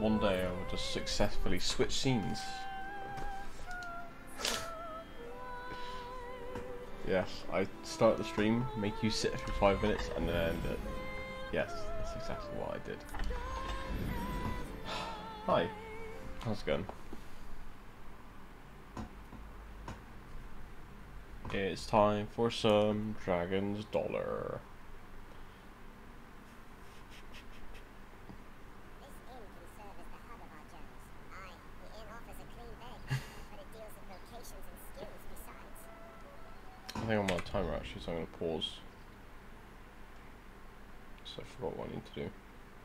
one day I will just successfully switch scenes. Yes, I start the stream, make you sit for 5 minutes, and then end it. Yes, that's exactly what I did. Hi, how's it going? It's time for some Dragon's Dollar. I think I'm on a timer actually, so I'm going to pause. So I forgot what I need to do.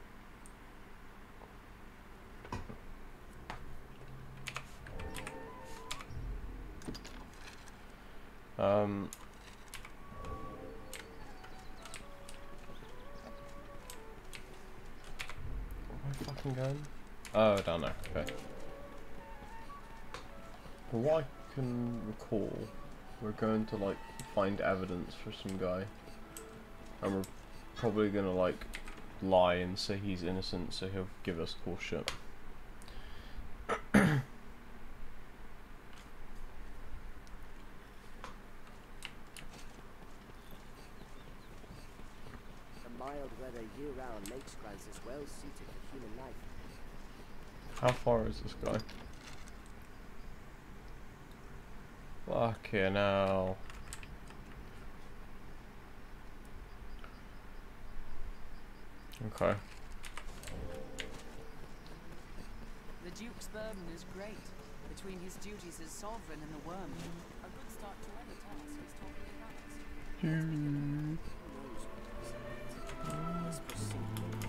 Where am I fucking going? Oh, down there, okay. From what I can recall, we're going to like find evidence for some guy. And we're probably gonna like lie and say he's innocent so he'll give us cool shit. Mild weather year-round makes Kranzas well suited for human life. How far is this guy? Fucking hell. Okay. The Duke's burden is great, between his duties as sovereign and the worm. A good start to any task is talking about us. Let's proceed.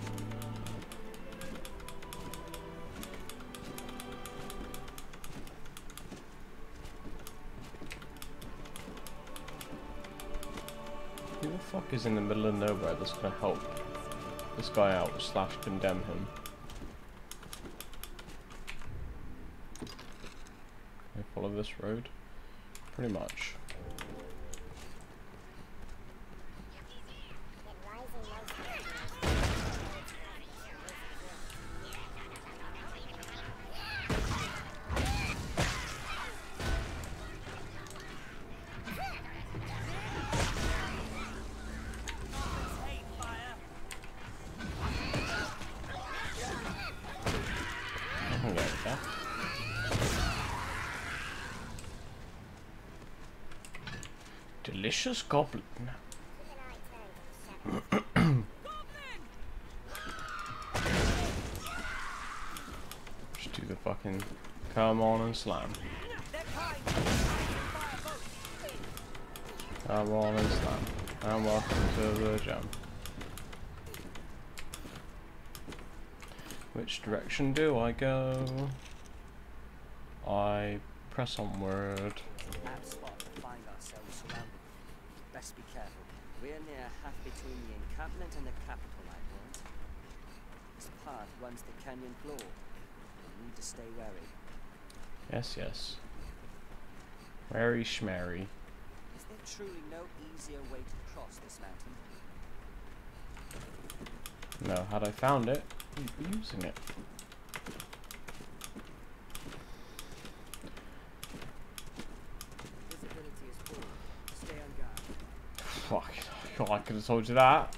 Who the fuck is in the middle of nowhere that's gonna help this guy out slash condemn him? Can I follow this road? Pretty much. Delicious goblin. Just do the fucking come on and slam. Come on and slam. And welcome to the jam. Which direction do I go? I press onward. At spot to find ourselves surrounded. Best be careful. We're near half between the encampment and the capital, my lord. This path runs the canyon floor. We need to stay wary. Yes, yes. Wary schmary. Is there truly no easier way to cross this mountain? No, had I found it, we'd be using it. Visibility is poor. Stay on guard. Fuck, God, I could have told you that.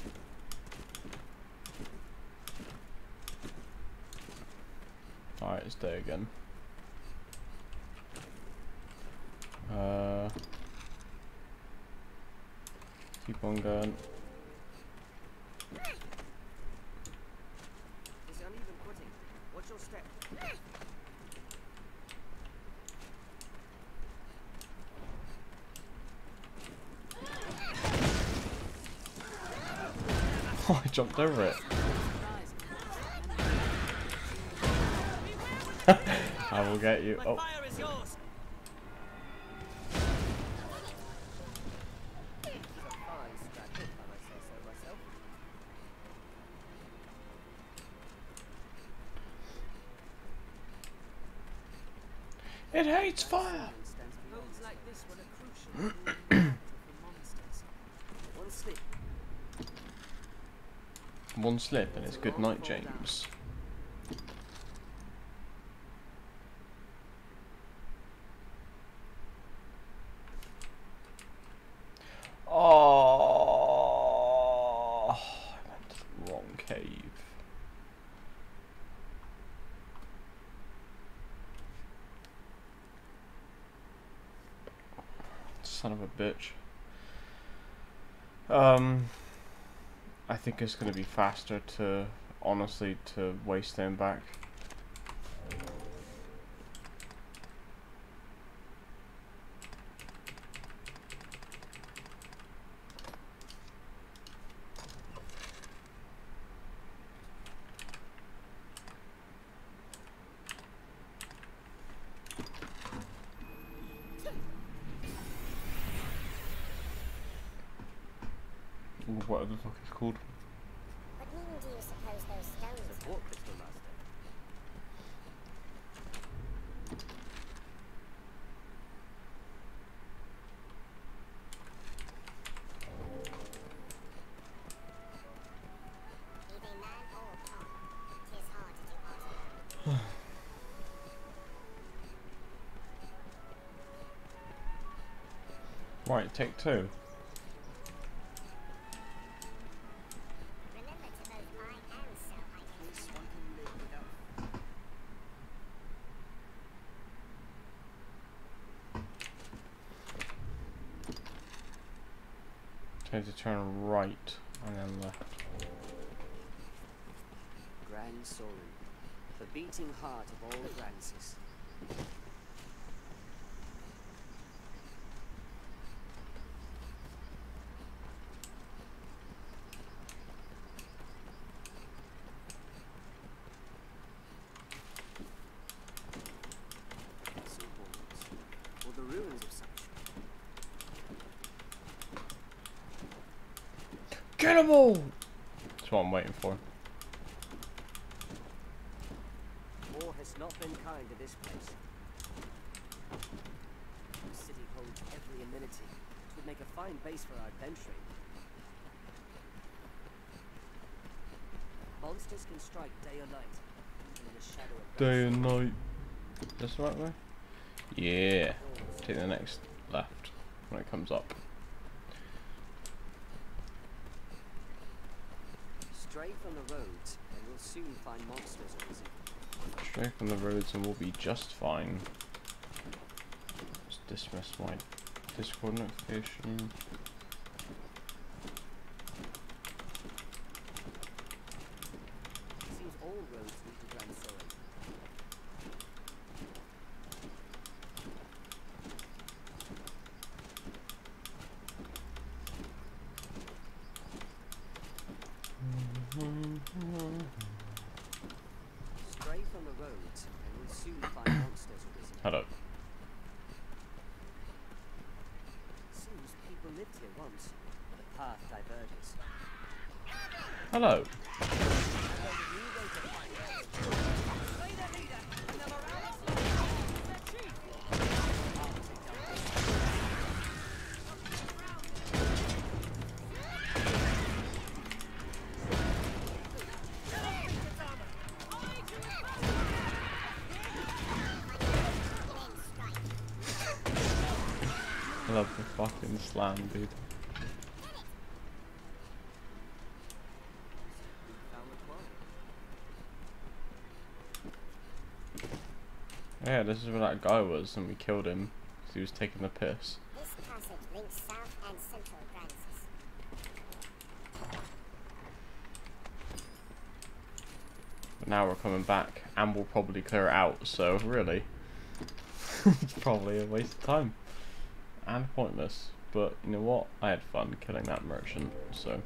Alright, it's day again. Keep on going. It's uneven footing. Watch your step. Oh, I jumped over it. I will get you. Oh. Fire is yours. It hates fire! Roads like this were a crucial for monsters. One slip. One slip and it's good night, James. son of a bitch. I think it's gonna be faster to, honestly, to waste them back. Whatever the fuck it's called. What meaning do you suppose those stones The have? what, Crystal Master? Be they man or pop, 'tis hard to do art. Right, take two. Remember to both buy and sell items. This one can live without. Tend to turn right and then left. Grand Sorin, the beating heart of all Grances. Some walls, or the ruins of some sort. Get 'em all! That's what I'm waiting for. War has not been kind to this place. The city holds every amenity. It would make a fine base for our adventuring. Monsters can strike day or night, even in the shadow of Day Grand and Sorin. night. This the right way? Yeah. Take the next left when it comes up. Stray from the roads, and you'll soon find monsters arisen. Straight from the roads and we'll be just fine. Just dismiss my Discord notification. It seems all roads lead to Grand Sorin. Stray from the roads, and you'll soon find monsters arisen. Hello. Seems people lived here once, but the path diverges. Hello. I love the fucking slam, dude. Found the quarry. Yeah, this is where that guy was and we killed him because he was taking the piss. This passage links south and central Grances. But now we're coming back and we'll probably clear it out, so really, it's probably a waste of time. And pointless, but you know what? I had fun killing that merchant, so.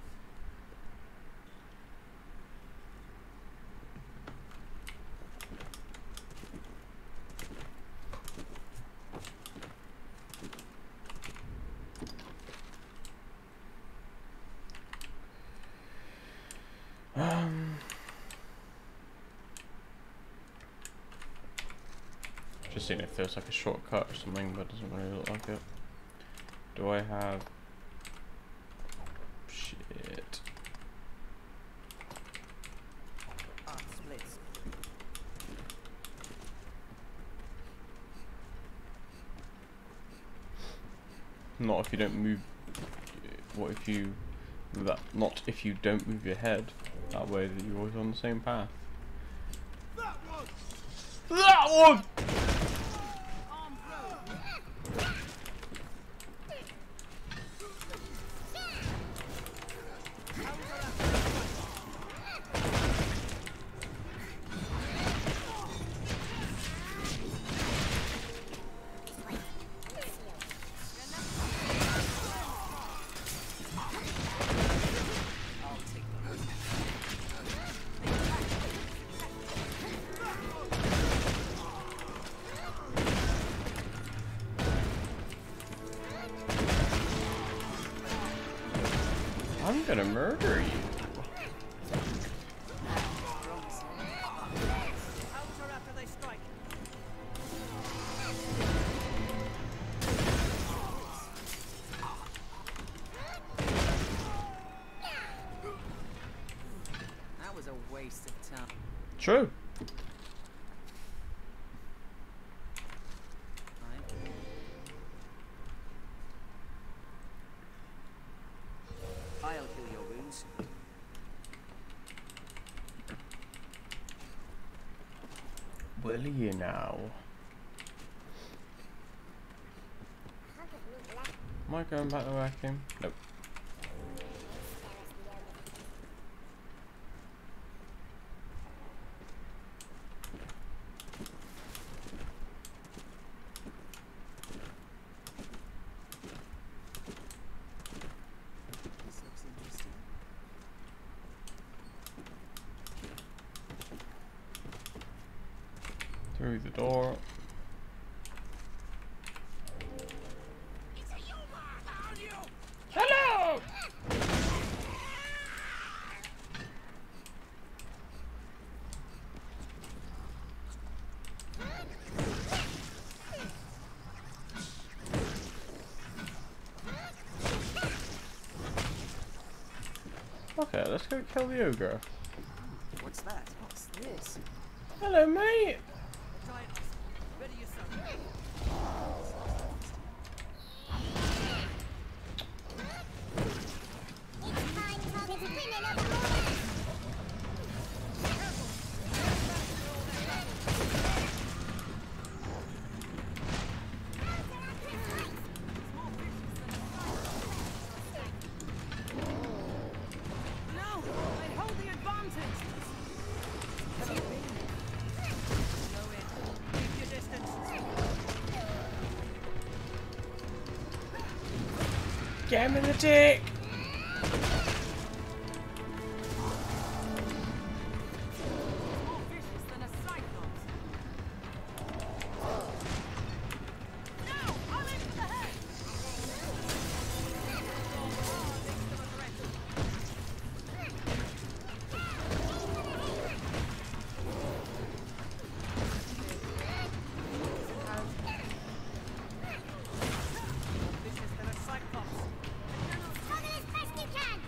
Just seeing if there's like a shortcut or something, but it doesn't really look like it. Do I have... Shit. Path splits. Not if you don't move... What if you... Not if you don't move your head. That way that you're always on the same path. That one! I'm gonna murder you. Counter after they strike. That was a waste of time. True. I'll heal your wounds. Will you now? Am I going back to vacuum? Nope. This looks interesting. Through the door. Hello! Okay, let's go kill the ogre. What's that? What's this? Hello, mate! Giant. Ready yourself. It's time for the women of the No! They hold the advantage! Slow in. Keep your distance. Get him in the dick! More vicious than a cyclops. No! I'll aim for the head! Vicious than a cyclops. cover as best you can.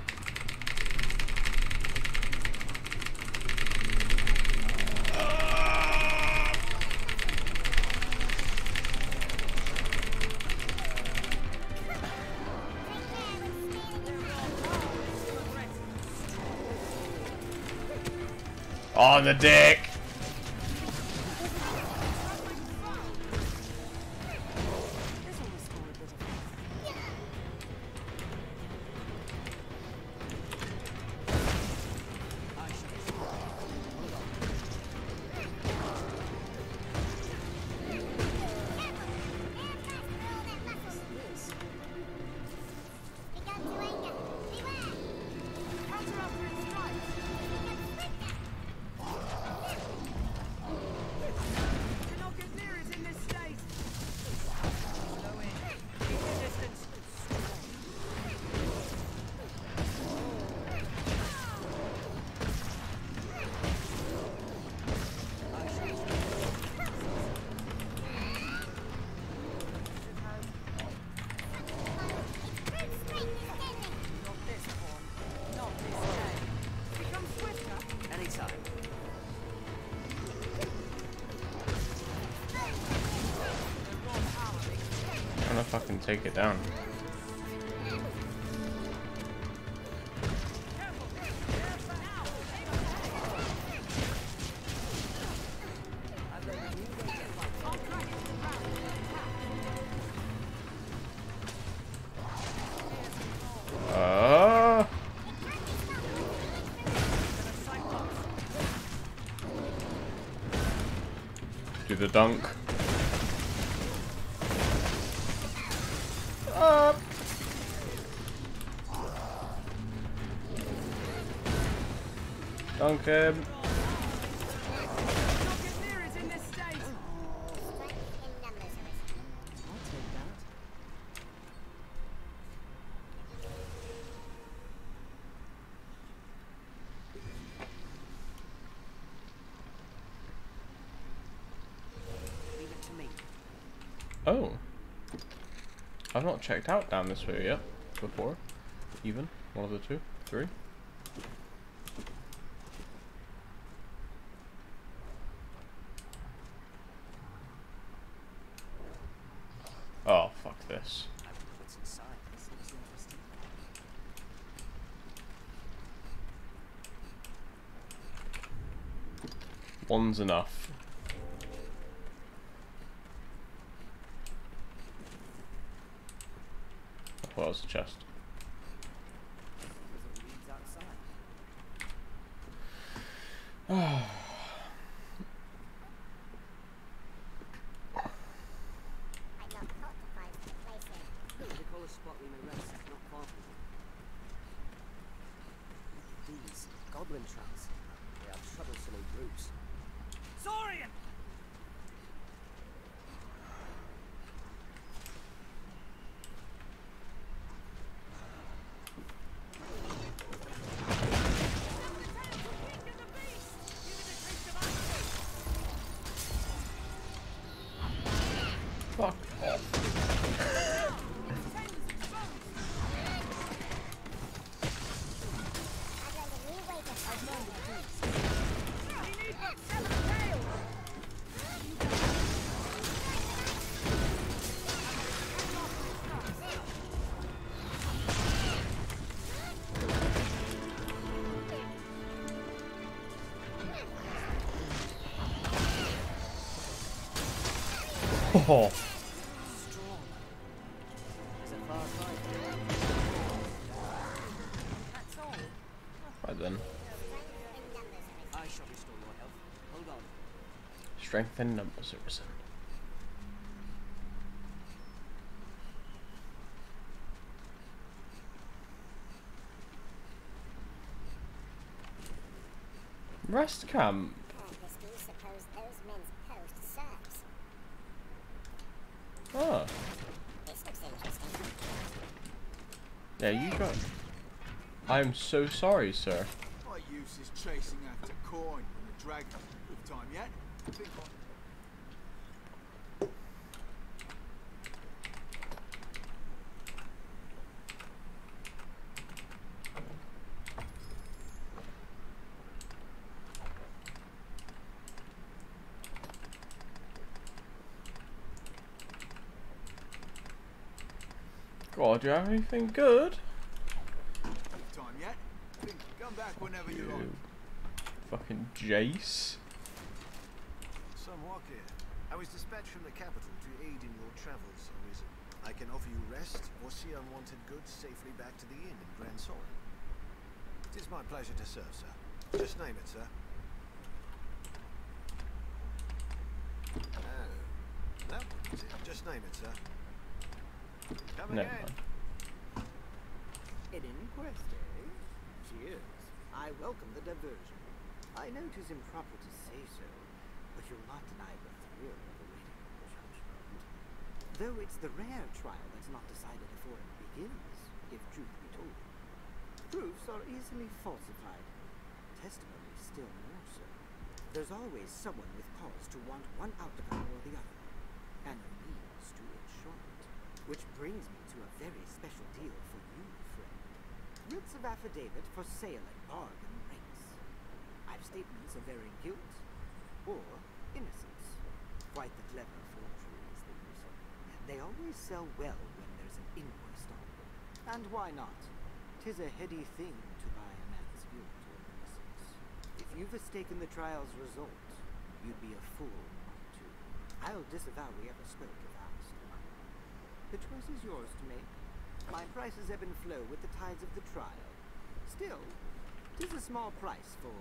On the dick! This one will score a bit of I shall. Hold on. this. Begun to anger. Beware. Counter after it strikes. Do not get near it in this state. Slow in. Keep your distance. I shall. Not this pawn. Not this day. Become swifter. Anytime. The raw power makes I'm gonna fucking take it down. I've got a new way to fight. I'll drag it to the ground and then attack. Do the dunk. Dunk him. Do not get near it in this state. Strength in numbers, Arisen. I'll take that. Oh. I've not checked out down this way yet. Before. Even. One of the two. Three. Oh, fuck this. I wonder what's inside. This looks interesting. One's enough. I thought it was a chest. There's a leads outside. I'd love Cot to find some place here. They call a spot we may rest, not far from here. These goblin traps. They are troublesome old groups. Saurian! Fuck off. I've learned a new way to fight. Oh. Strong. It's a far cry. That's all. Right then. I shall restore your health. Hold on. Strength in numbers are risen. Rest camp. Purpose do you suppose those men's post serves? Ah. This looks interesting. Yeah, you got. I'm so sorry, sir. What use is chasing after coin when the dragon? Good time yet? Think on. God, do you have anything good? Good time yet? Think. Come back whenever you like. You fucking Jace. Somewhat here. I was dispatched from the capital to aid in your travels, Arisen. I can offer you rest or see unwanted goods safely back to the inn in Grand Sorin. It is my pleasure to serve, sir. Just name it, sir. Oh, that one's it. Just name it, sir. Come Never again. mind. An inquest, eh? Cheers. I welcome the diversion. I know it is improper to say so, but you'll not deny the thrill of awaiting judgment. Though it's the rare trial that's not decided before it begins, if truth be told. Proofs are easily falsified. Testimony still more so. There's always someone with cause to want one outcome or the other, and a means to ensure it. Which brings me to a very special deal for you, friend. Writs of affidavit for sale at bargain rates. I've statements of varying guilt or innocence. Quite the clever forgeries they use. They always sell well when there's an inquest on. And why not? 'Tis a heady thing to buy a man's guilt or innocence. If you've mistaken the trial's result, you'd be a fool not to. I'll disavow we ever spoke of ours. The choice is yours to make. My prices ebb and flow with the tides of the trial. Still, 'tis a small price for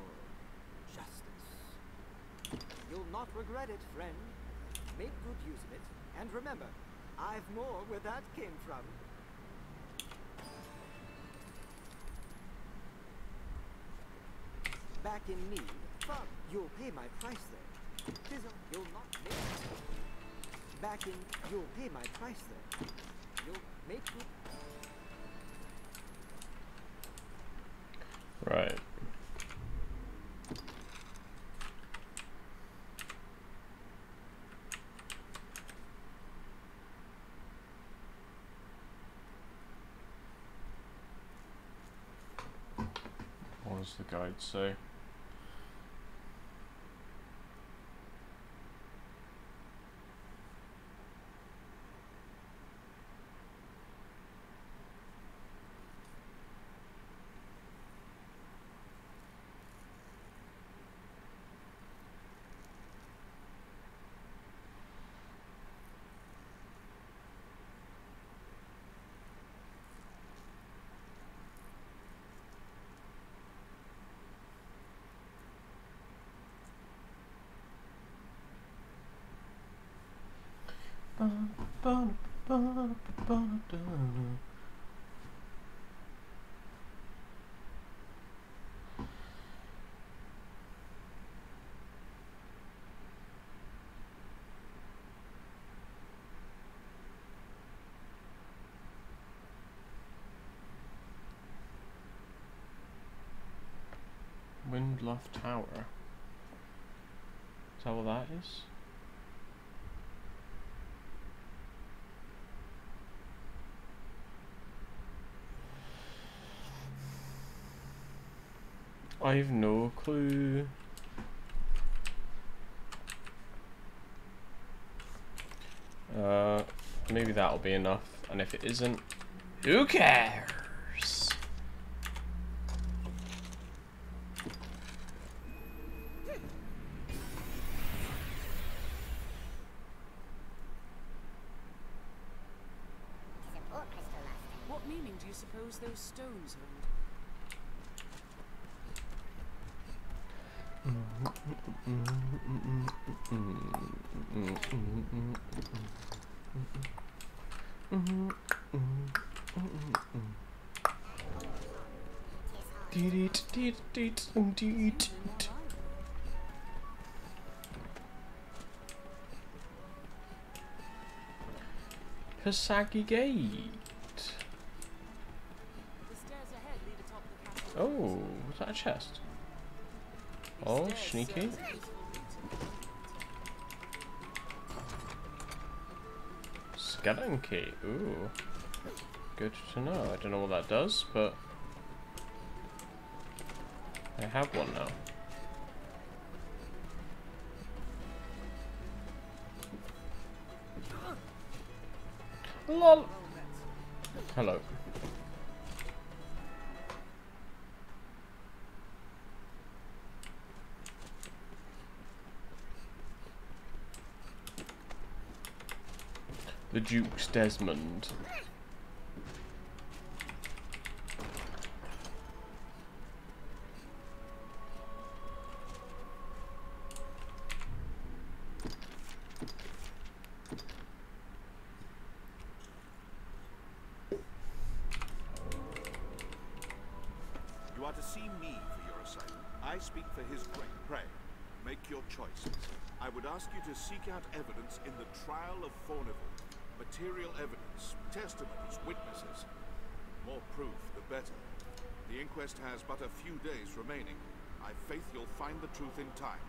justice. You'll not regret it, friend. Make good use of it, and remember, I've more where that came from. Back in need, but you'll pay my price there. 'Tis you'll not make it. Back in, you'll pay my price there. You'll make good. Right. does the guide say? Windluff Tower. Is that what that is? I've no clue. Maybe that'll be enough, and if it isn't, who cares? What meaning do you suppose those stones hold? Hisagi Gate. The stairs ahead lead atop the castle. Oh, was that a chest? Oh, sneaky. Skeleton key. Ooh. Good to know. I don't know what that does, but I have one now. LOL. Hello. The Duke's Desmond. You are to see me for your assignment. I speak for his grace. Pray, make your choice. I would ask you to seek out evidence in the trial of Fornival. Material evidence, testimonies, witnesses. More proof, the better. The inquest has but a few days remaining. I faith you'll find the truth in time.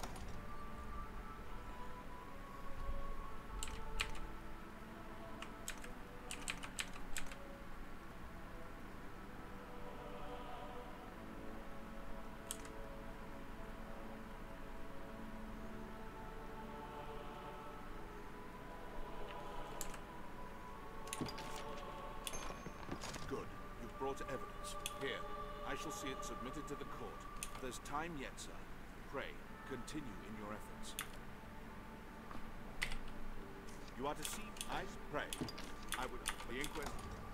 Evidence. Here, I shall see it submitted to the court. There's time yet, sir. Pray, continue in your efforts. You are to see. I pray. I would. The inquest.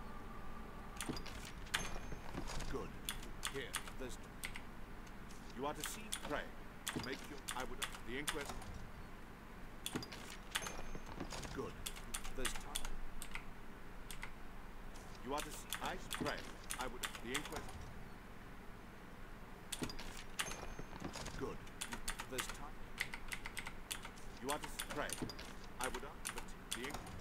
Good. Here, there's. You are to see. Pray. Make your. I would. The inquest. Good. There's time. You are to see. I pray. I would. The inquest. Good. There's time. You are to pray. I would. But the inquest.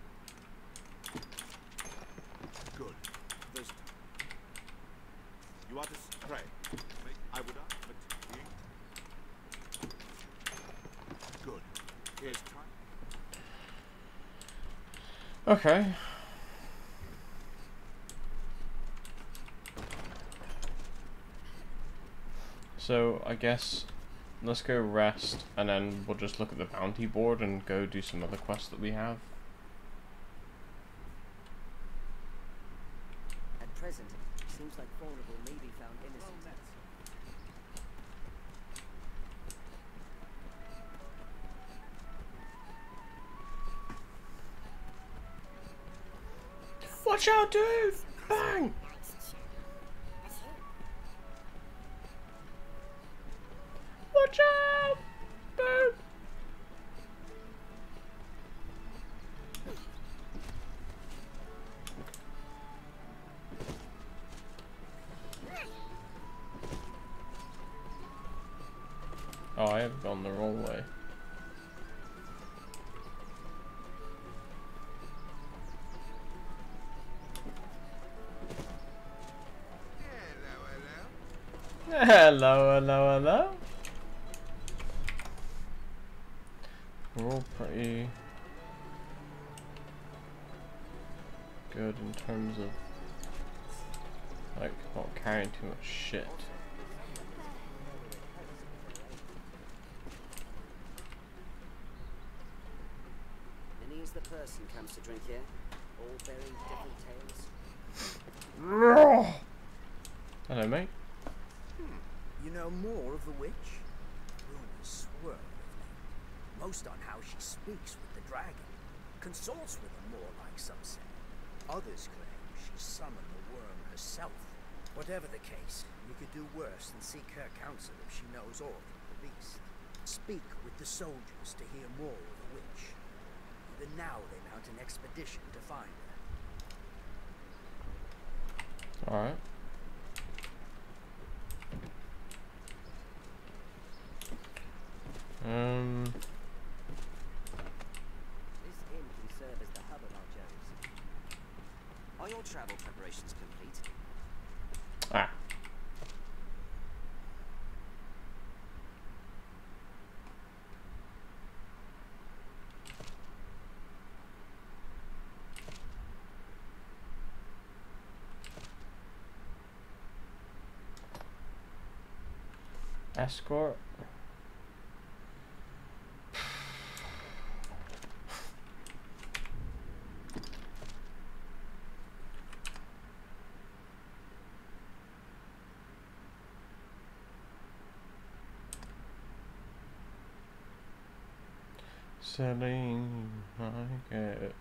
Good. There's time. You are to pray. I would. But the inquest. Good. Here's time. Okay. So I guess let's go rest, and then we'll just look at the bounty board and go do some other quests that we have. At present, it seems like Vulnerable may be found innocent. Watch out, dude! Bang! Watch out! Dude! Oh, I have gone the wrong way. Hello, hello, hello. We're all pretty good in terms of like not carrying too much shit. Many is the person comes to drink here, all bearing different tales. Hello, mate. You know more of the witch? Rumors swirl with me. Most on how she speaks with the dragon. Consults with him more, like some say. Others claim she summoned the worm herself. Whatever the case, you could do worse than seek her counsel if she knows aught of the beast. Speak with the soldiers to hear more of the witch. Even now they mount an expedition to find her. Alright. This inn can serve as the hub of our journeys. Are your travel preparations complete? Ah. Escort. Selling like it.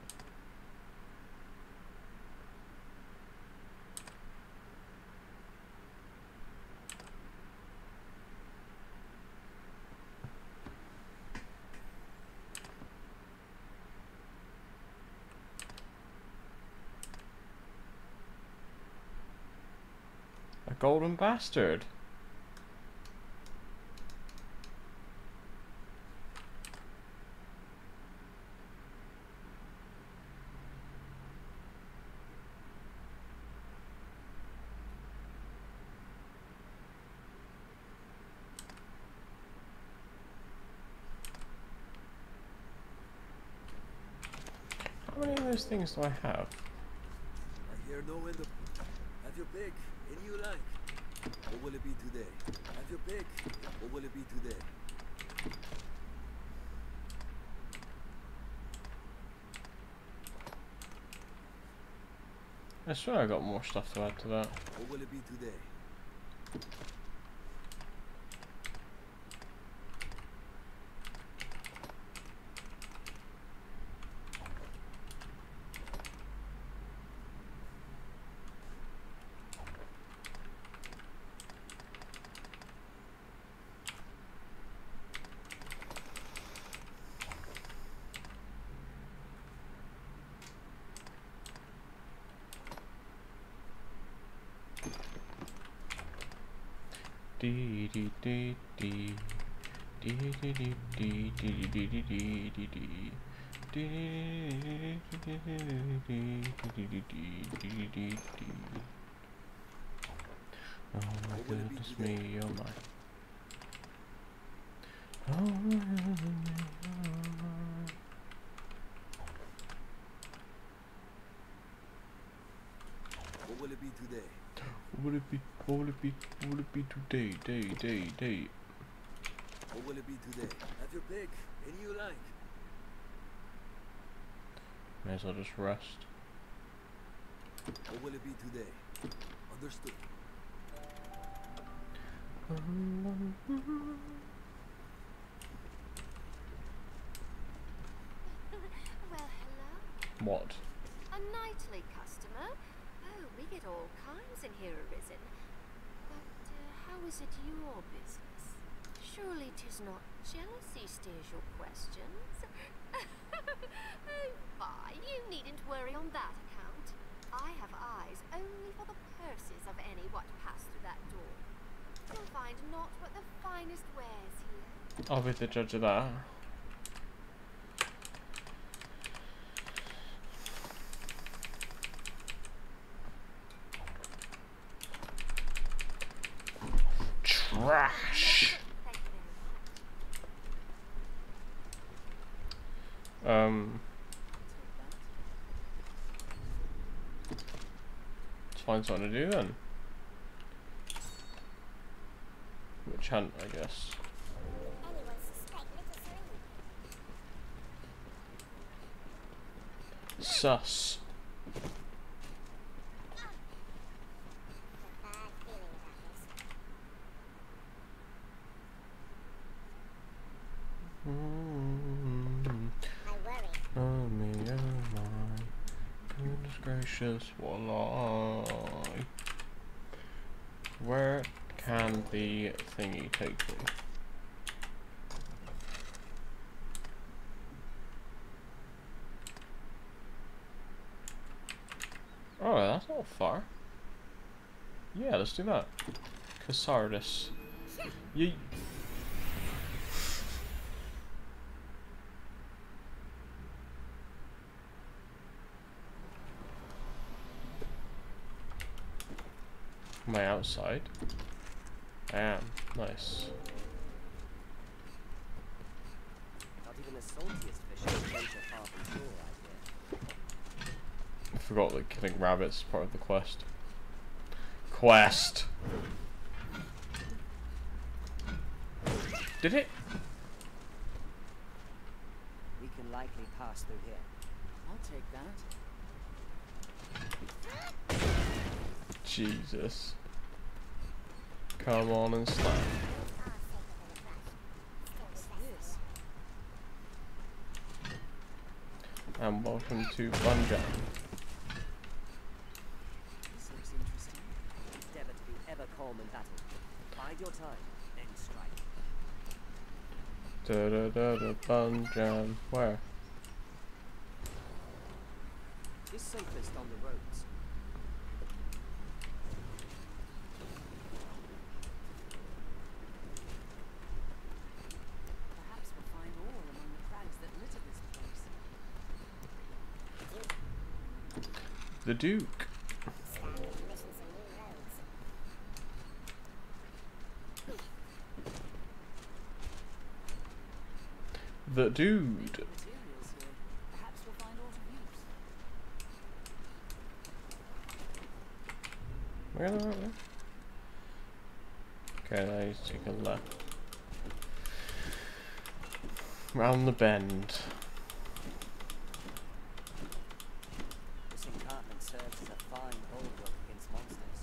A golden bastard. How many of those things do I have? I hear no end of... Have your pick, any you like. What will it be today? Have your pick, what will it be today? I swear I got more stuff to add to that. What will it be today? Dee dee dee dee dee dee dee dee dee dee dee dee dee dee. Oh my goodness me, oh my. What will it be today? What will it be? What will it be? What will it be today? Day. What will it be today? Have your pick. Any you like. May as well just rest. What will it be today? Understood. Well, hello. What? A nightly customer? Oh, we get all kinds in here, Arisen. But how is it your business? Surely 'tis not jealousy steers your questions. Oh, fie, you needn't worry on that account. I have eyes only for the purses of any what pass through that door. You'll find naught but the finest wares here. I'll be the judge of that. Trash. Thank you very much. Let's find something to do then. Witch hunt, I guess. Anyone suspect little Serene? Sus. A bad feeling about this. I worry. Oh me, oh my. Goodness gracious, what a lie. Where can the thingy take me? Oh, that's not far. Yeah, let's do that. Cassardis. Yeet. Am I outside? I am. Nice. Not even the saltiest fish can venture far from shore out here. I forgot that killing rabbits is part of the quest. Did it? We can likely pass through here. I'll take that. Jesus. Come on and slap. Far safer than a brush. Still the best. This. And welcome to Bunjam. This looks interesting. Endeavour to be ever calm in battle. Bide your time, then strike. Da da da da Bunjam. Where? Is safest on the roads. Perhaps we'll find ore among the crags that litter this place. The Duke. Standard missions and new roads. The Dude. Materials here. Perhaps we'll find ore of use. Where are they? Okay, now you take a left. Round the bend. This encampment serves as a fine bulwark against monsters.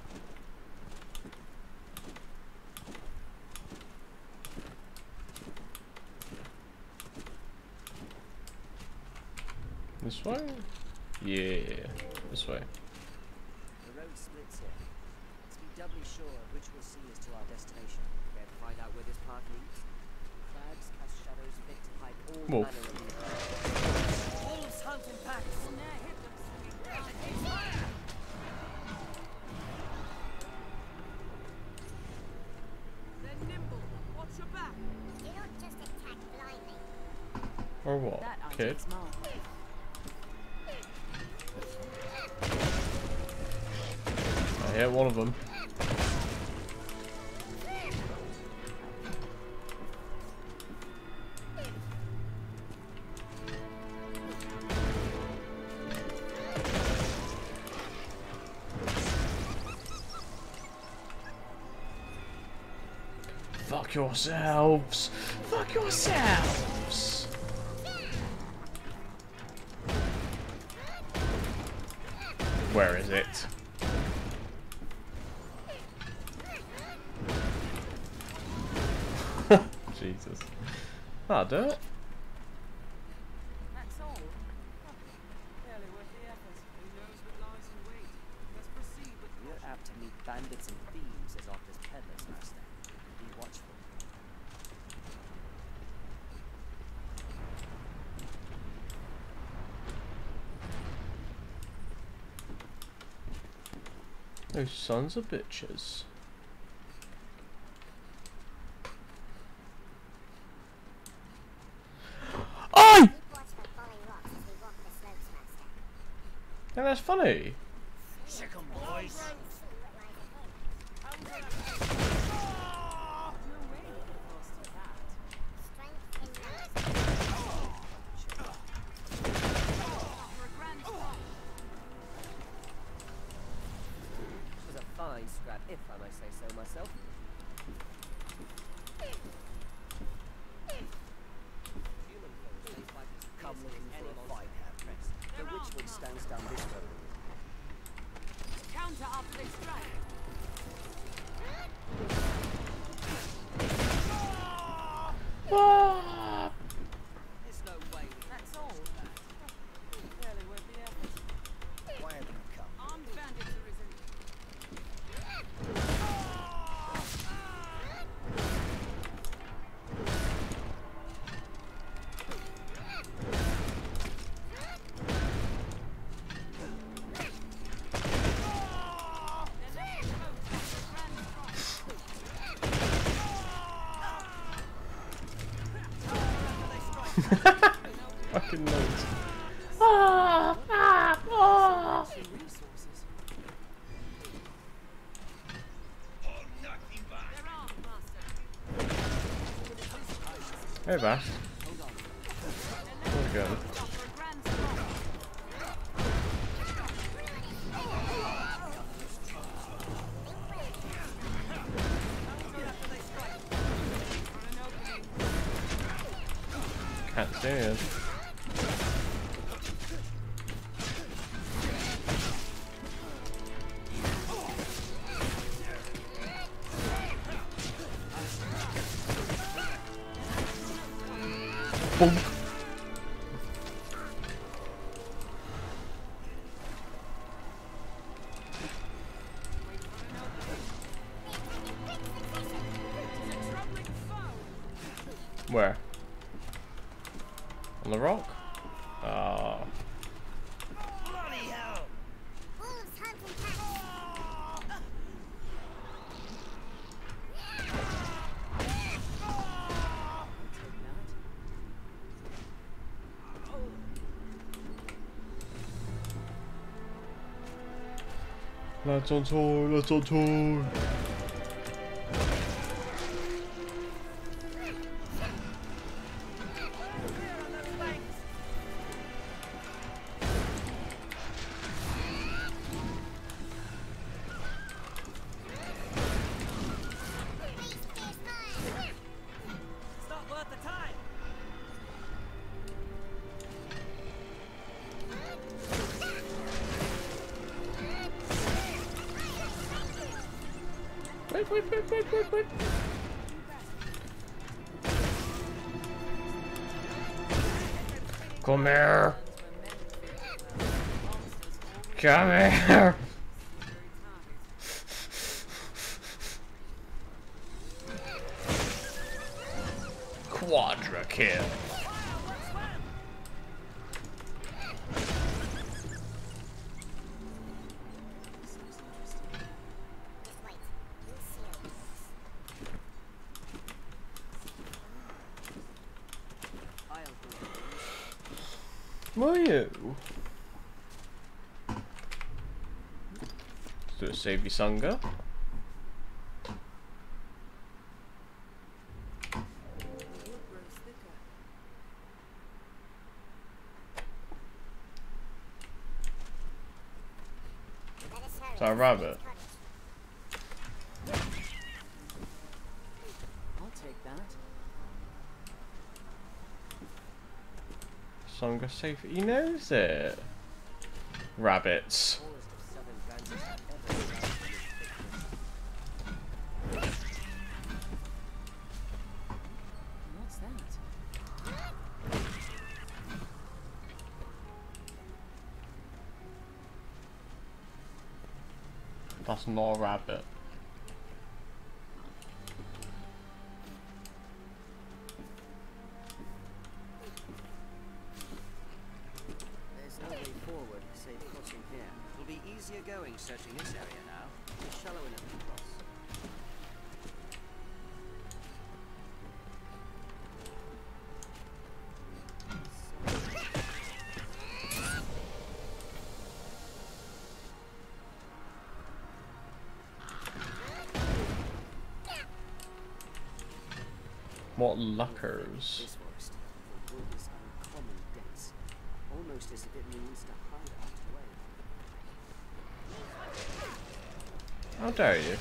This way? Yeah, this way. The road splits here. Let's be doubly sure of which we'll see as to our destination. Care to find out where this path leads? Crags cast shadows fit to hide all Wolf. manner of evil. Wolves hunt in packs. They're nimble. Watch your back. Do not just attack blindly. Or what, That kid? idea's mine. I hit one of them. Fuck yourselves! Fuck yourselves! Where is it? Jesus. That'll do it. That's all. Barely worth the effort. Who knows what lies in wait? Let's proceed with We're apt to meet bandits and thieves as oft as peddlers, Master. Be watchful. Those sons of bitches. Oi! Yeah, that's funny. Sick 'em, boys. no way you could have lost that. For a grand song. It was a fine scrap, if I may say so myself. Human foes may fight as come looking for a fight, Press. The Witchwood stands down this road. Counter after they strike. There's no way. That's all. Barely worth the effort. Why have you come? Armed bandits arisen. Fucking notes. Resources. They're armed, Master. Hey, Bash. How's it going? For a grand song. Can't see it. Bonk. Where? On the rock? Ah. Bloody hell! Lads on tour, lads on tour. It's not worth the time! Wait. Come here. Come here. Quadra kill. Will you? Let's do a Savvy Sangha. Is that a rabbit? I'll take that. Songa safe. He knows it. Rabbits. Tallest of southern bandits I've ever encountered in thickness. What's that? That's not a rabbit. There's no way forward save crossing here. It'll be easier going searching this area now. It's shallow enough to cross. What luckers? This forest, the wood is uncommon dense, almost as if it means to hide out away. How dare you?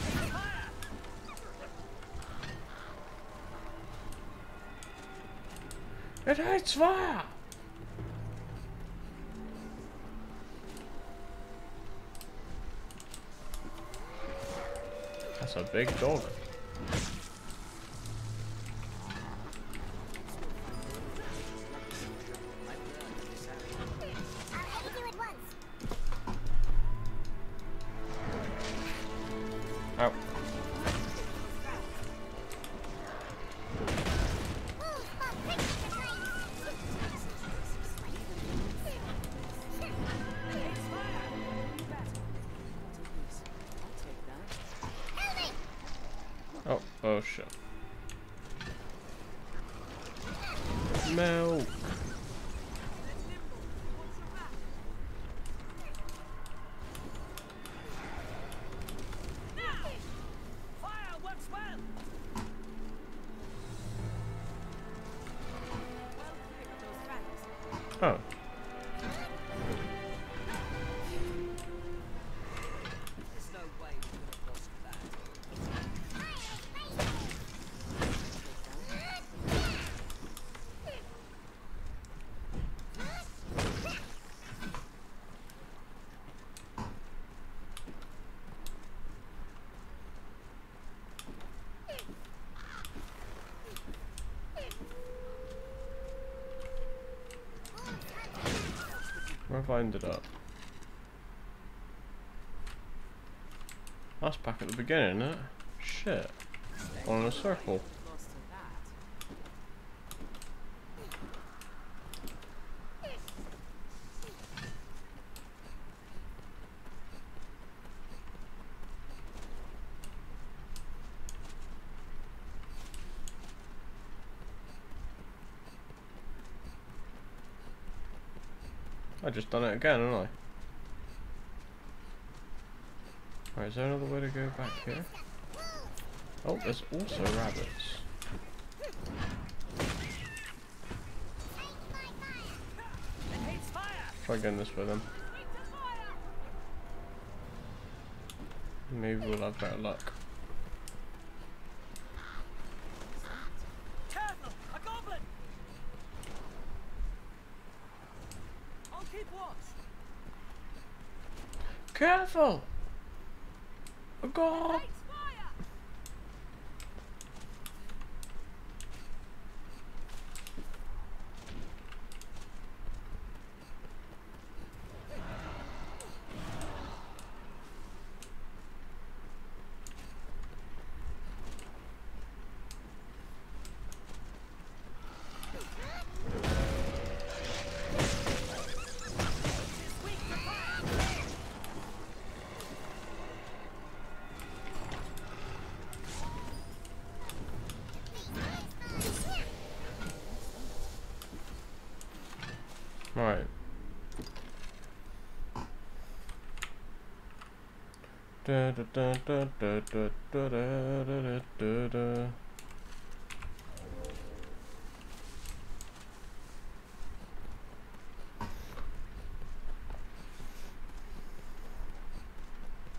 It hates fire! That's a big dog. Ow. Oh, oh shit. Milk. Oh. There's no way we could have lost that. Where have I ended up? That's back at the beginning, isn't it? Shit. On a circle. Lost to that. I just done it again, haven't I? Right, is there another way to go back here? Oh, there's also rabbits. Try getting this with them. Maybe we'll have better luck. Careful! A goblin! I'll keep watch! Careful! Oh god! Right. Da da da da da da da da da da.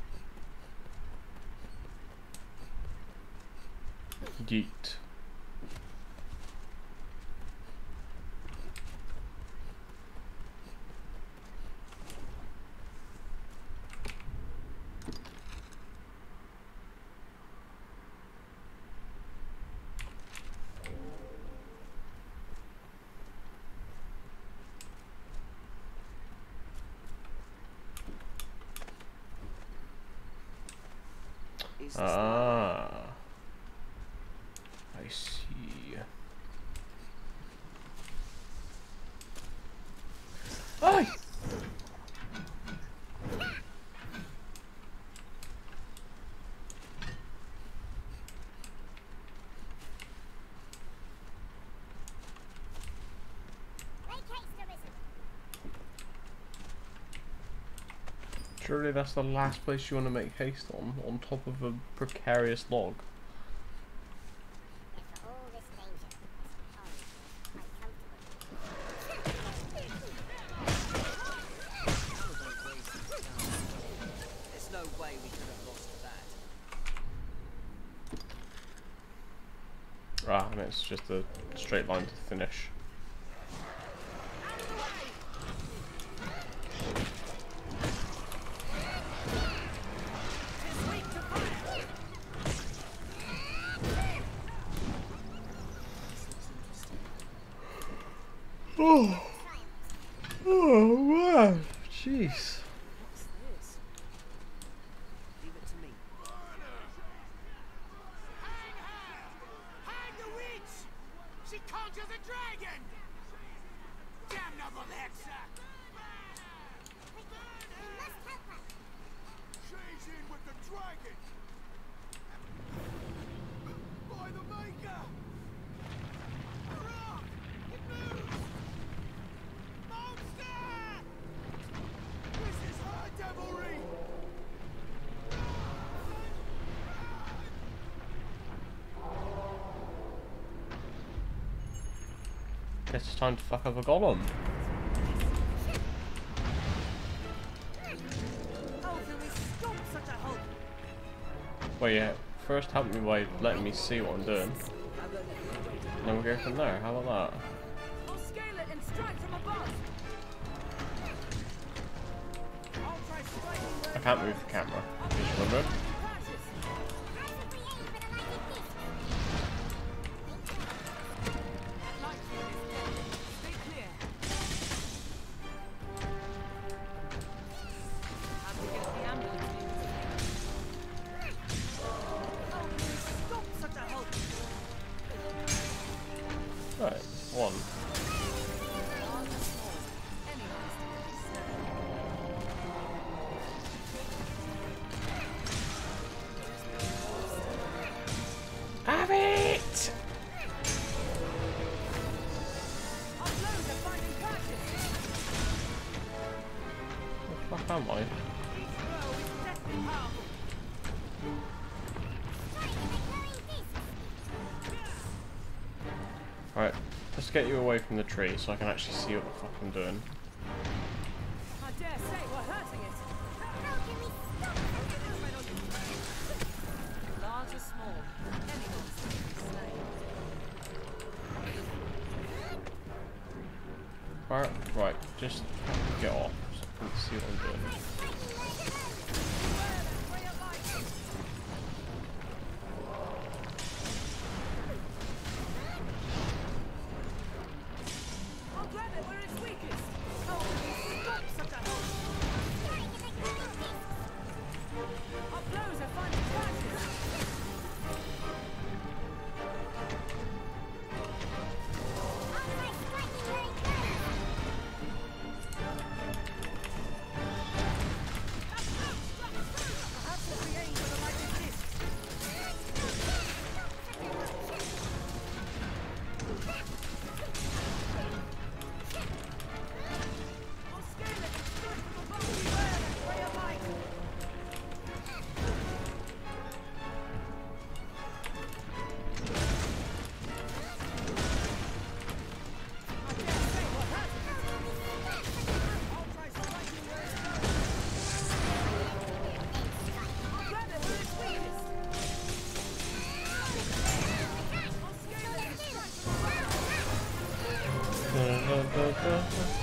Yeet. is the Ah, I see. Ay! Surely that's the last place you want to make haste on top of a precarious log. There's no way we could have lost that. Ah, and it's just a straight line to finish. Oh, oh wow, jeez. What's this? Leave it to me. Hang the witch! She conjures a dragon! Damnable Hexa! She's in with the dragon! By the Maker! Hurrah! It moves! Monster! This is her devilry! Guess it's time to fuck up a golem. Wait, yeah. First help me by letting me see what I'm doing. And then we'll go from there. How about that? I'll scale it and strike from above. I'll try striking where I can't move the camera. Just remember. Right, one. Have it! What the fuck am I? Alright, let's get you away from the tree so I can actually see what the fuck I'm doing. I dare say we're hurting it. Large or small, anyone's to be slain. Alright, right, just get off so I can see what I'm doing. I'll grab it where it's weakest. Oh, stop such a hope. Our blows are finding practice. Perhaps if we aim for the mighty fist. I'll scale it and strike from above. Beware that ray of light. I dare say we're hurting it. I'll try striking where it goes. I'll grab it where it's weakest. I'll scale it and strike from above.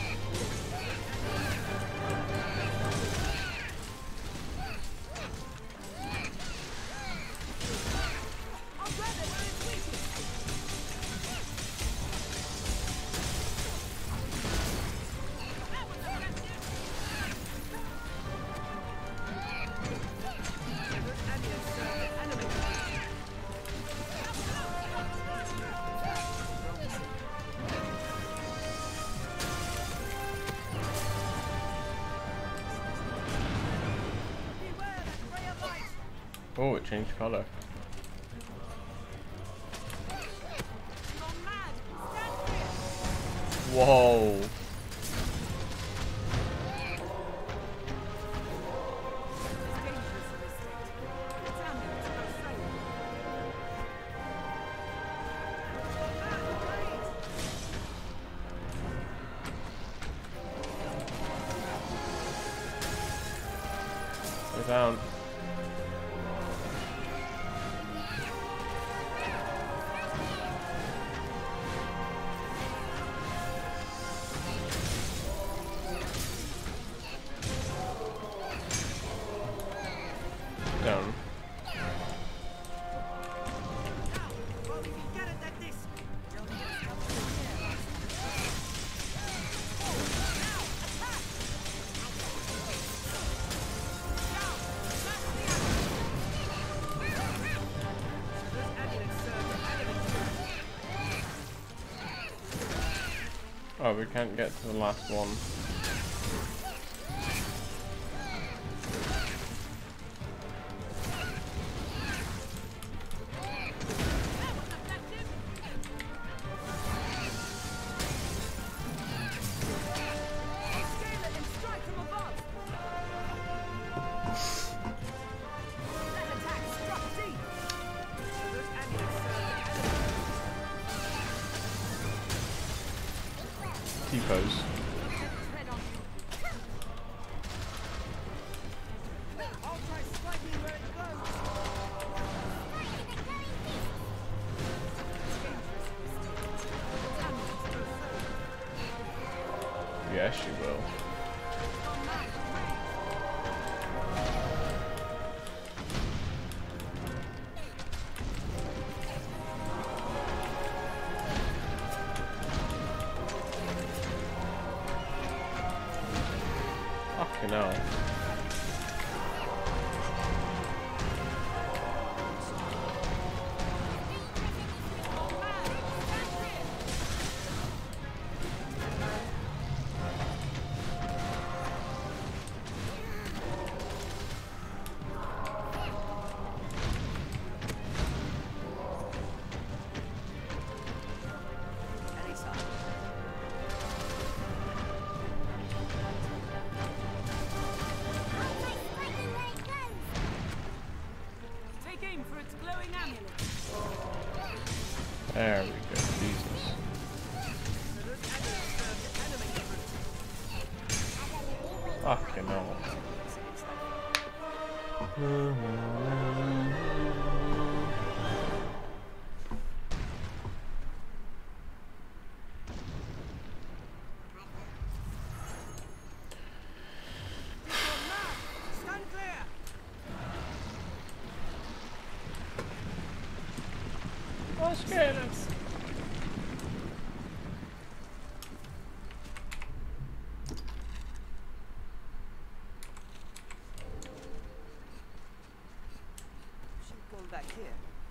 I'll grab it where it's weakest. Oh, it changed colour. Whoa. Go down. Down. Oh, we can't get to the last one. T-pose. Yes, she will. Fucking hell. There we go, Jesus. Fucking hell. Let's get him. Going back here.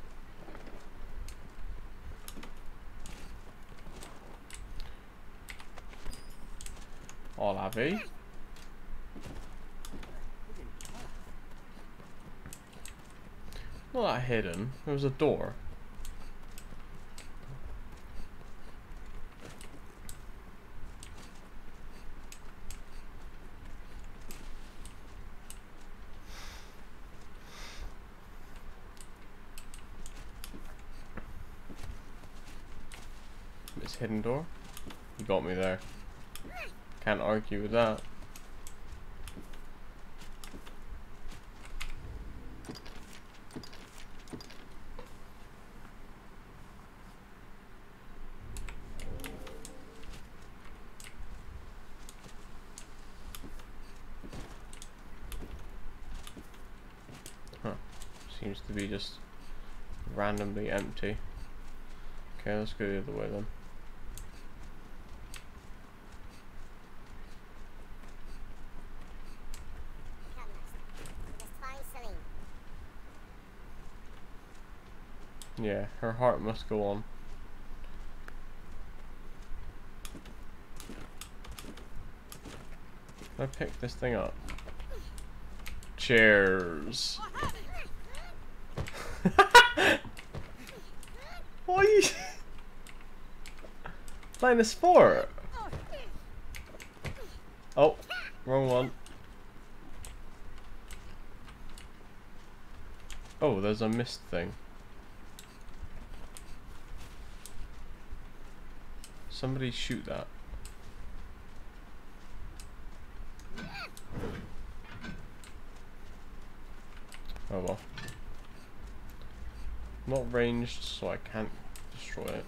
Hola, V. Not that hidden. There was a door. This hidden door. You got me there. Can't argue with that. Huh. Seems to be just randomly empty. Okay, let's go the other way then. Yeah, her heart must go on. Can I pick this thing up? Cheers. What are you playing a sport? Oh, wrong one. Oh, there's a mist thing. Somebody shoot that. Oh well. Not ranged, so I can't destroy it.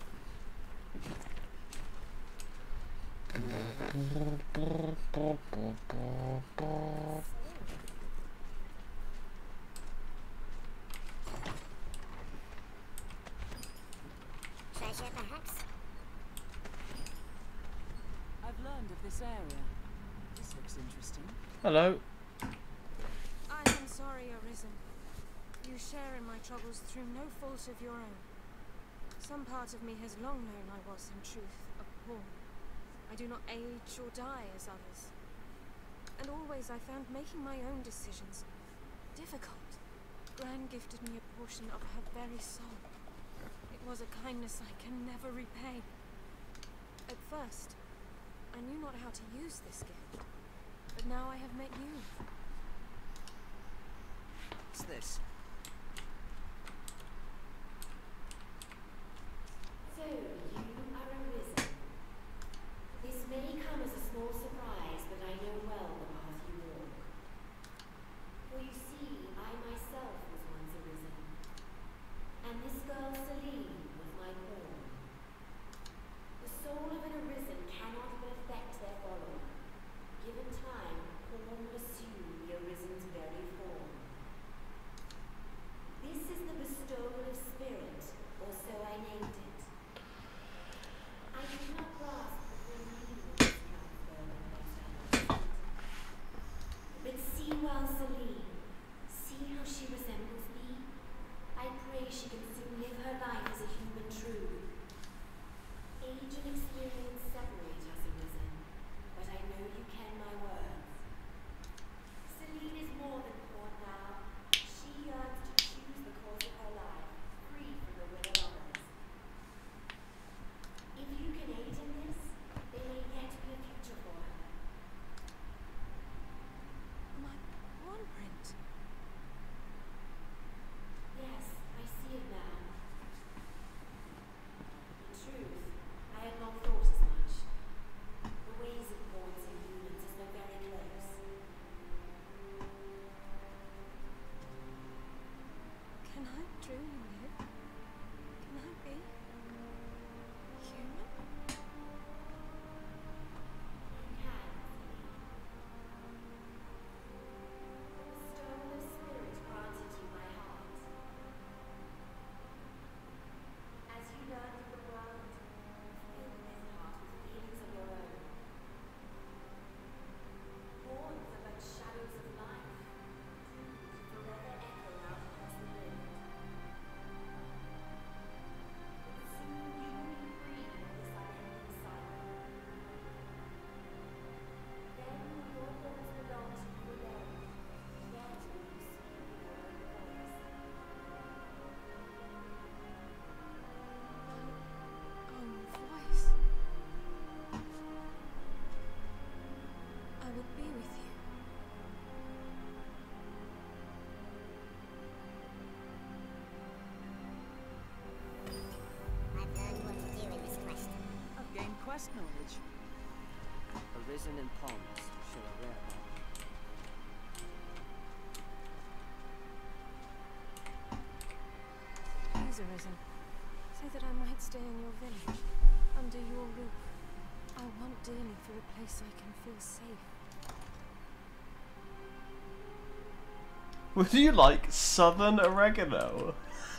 Treasure, perhaps? I've learned of this area. This looks interesting. Hello. I am sorry, Arisen. You share in my troubles through no fault of your own. Some part of me has long known I was, in truth, a pawn. I do not age or die as others. And always I found making my own decisions difficult. Gran gifted me a portion of her very soul. It was a kindness I can never repay. At first, I knew not how to use this gift. But now I have met you. What's this? So, you are Arisen. This may come as a small surprise, but I know well the path you walk. For you see, I myself was once Arisen. And this girl Celine was my pawn. The soul of an Arisen cannot but affect their follower. Given time, pawn will assume the Arisen's very form. This is the bestowal of spirit, or so I named it. I do not grasp the full meaning of this transfer when better. But see well Celine. See how she resembles me. I pray she can soon live her life as a human true. Age and experience separate us, Arisen, but I know you ken my words. Celine is more than pawn now. She yearns to choose the course of her life, free from the will of others. If you can aid in this, there may yet be a future for her. My pawn print. Yes, I see it now. In truth, I had not thought as much. The ways of pawns and humans is so very close. Can I truly live? Can I be human? You can. The bestowal of spirit granted you by heart. As you learn of the world, fill this heart with feelings of your own. Pawns are but shadows of life, doomed to forever echo out across the wind. But soon you will be free of this unending cycle. Then will your thoughts belong to you alone. Yet will you speak with your own voice. Own voice. I would be with you. I've learned what to do in this quest. I've gained quest knowledge. Arisen and pawns show a rare bond. Please, Arisen, say that I might stay in your village, under your roof. I want dearly for a place I can feel safe. Would you like southern oregano?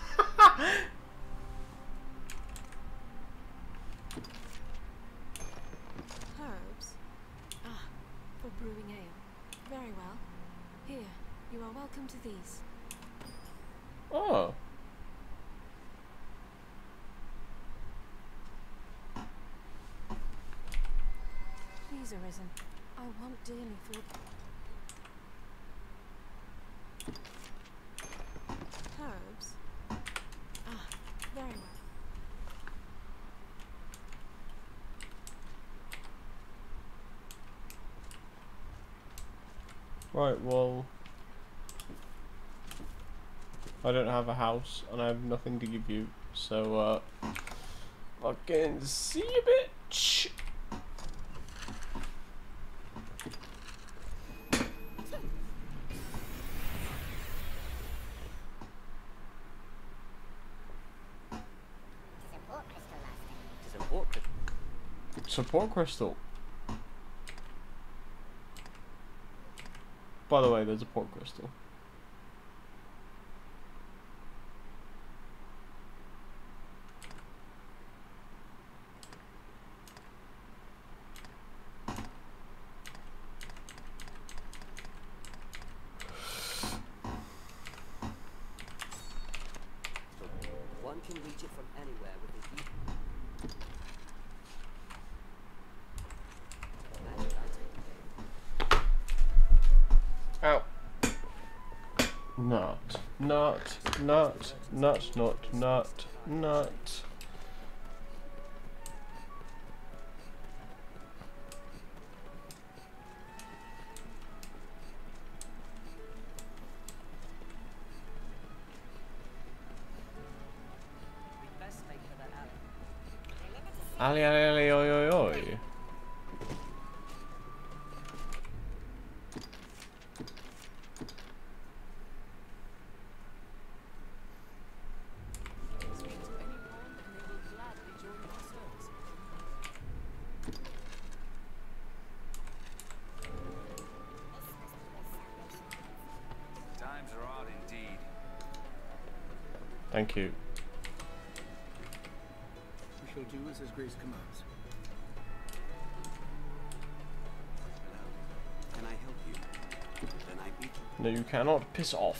Herbs? Ah, for brewing ale. Very well. Here, you are welcome to these. Oh. Please, Arisen, I want dearly for herbs. Ah, very well. Right, well, I don't have a house and I have nothing to give you, so fucking see you, bitch. Support crystal. By the way, there's a port crystal. One can reach it from anywhere with his magic item. Ow. Not. We'd best make for that Ali, alley. oi, oi, oi. Speak to anyone and they will gladly join your service. Times are odd indeed. Thank you. We shall do as His Grace commands. Can I help you? Then I beat you. No, you cannot. Piss off.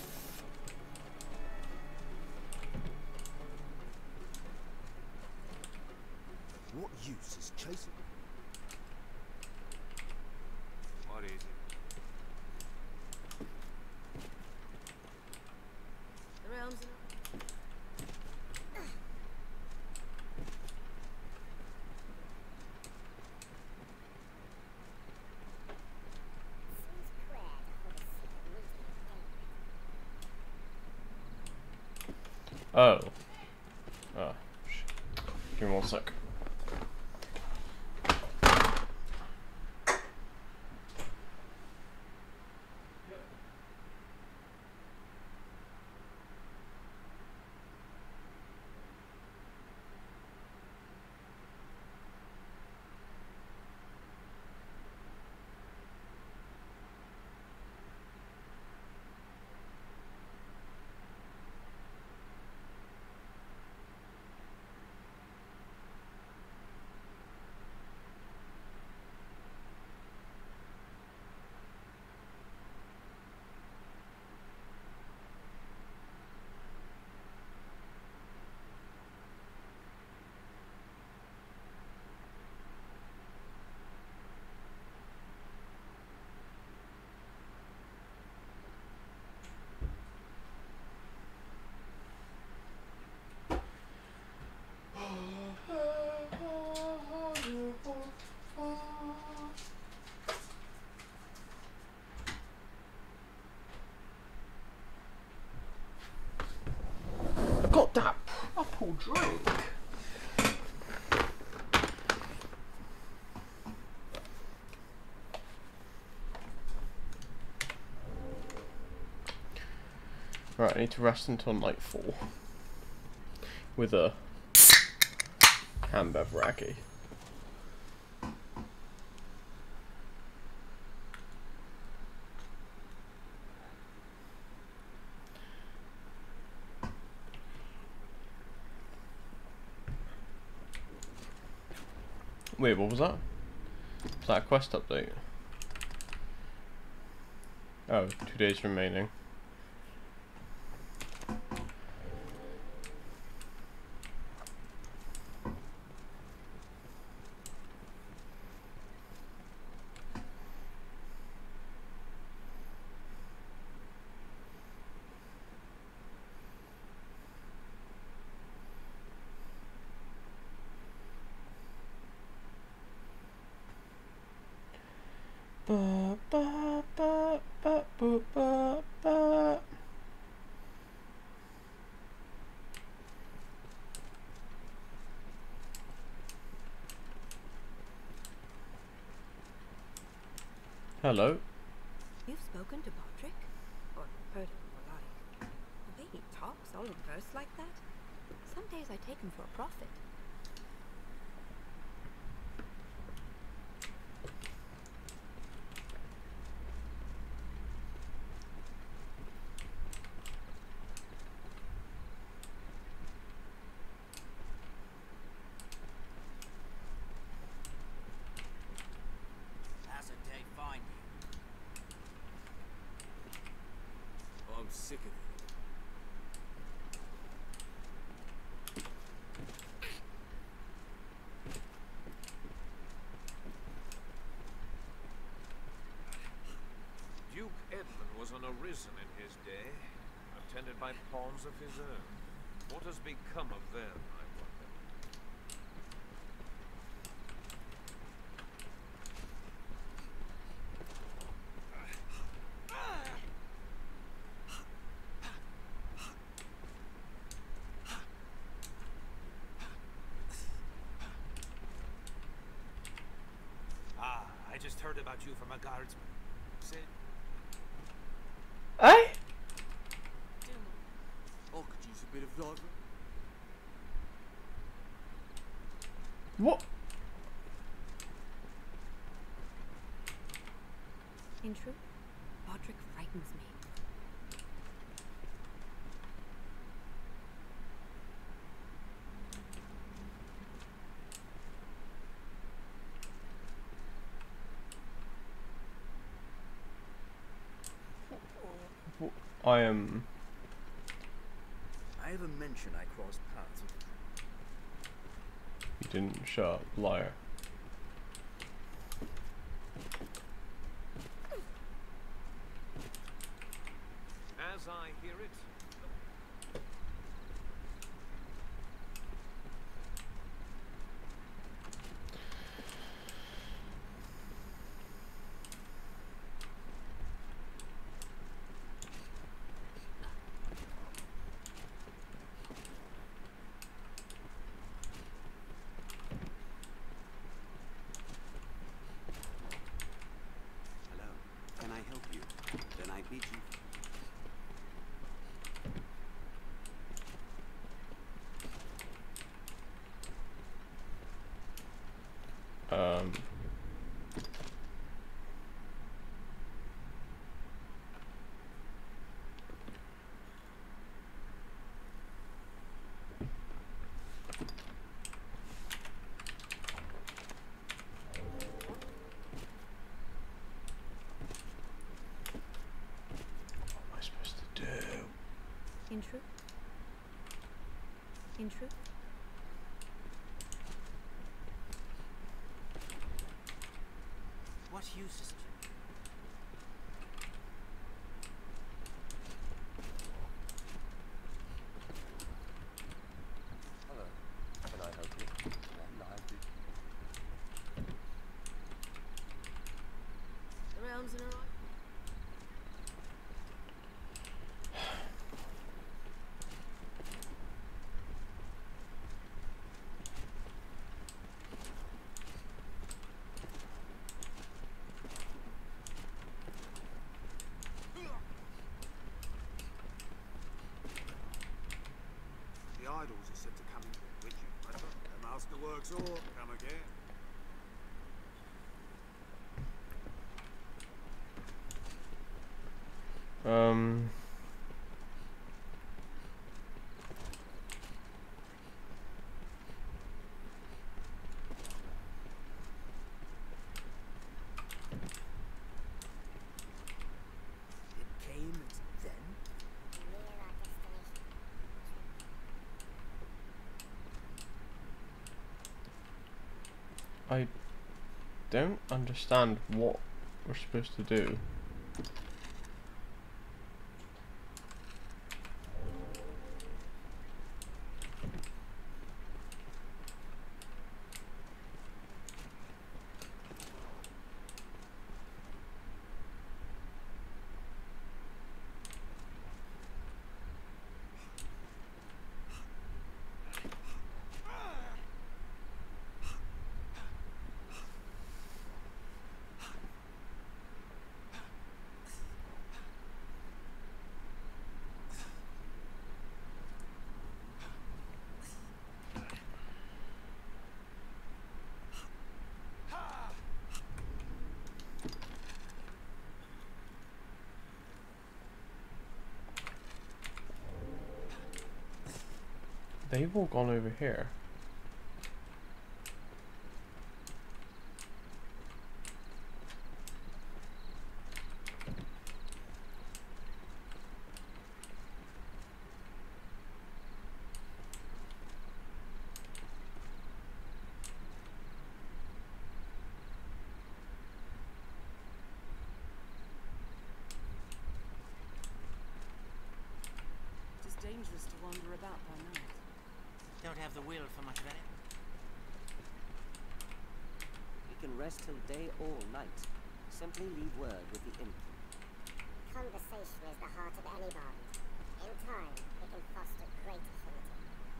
What use is chasing? What is it? The realms are Oh. Oh. Shit. Give me 1 sec. I got that proper drink. Right, I need to rest until nightfall with a Amber Raggy. Wait, what was that? Was that a quest update? Oh, 2 days remaining. Ba, ba, ba, ba, Ba-ba-ba. Hello. You've spoken to Patrick? Or heard him, more like. The way he talks, all in verse like that? Some days I take him for a prophet. How's the day find you? I'm sick of it. Duke Edmund was an arisen in his day, attended by pawns of his own. What has become of them, I wonder? Ah, I just heard about you from a guardsman. Say, Eh? I could use a bit of driver. What? In truth, Patrick frightens me. I am. I have a mention I crossed paths with. You didn't shut up, liar. As I hear it, Hello. Can I help you? Then I bid you. What am I supposed to do? In truth? In truth? What use is it? Hello. Can I help you? And I did. The realms in a right. The idols are said to come in with you. The master works all come again. It came and then? I don't understand what we're supposed to do. They've all gone over here. It is dangerous to wander about by night. Don't have the will for much better. We can rest till day or night. Simply leave word with the innkeeper. Conversation is the heart of any bond. In time, it can foster great affinity.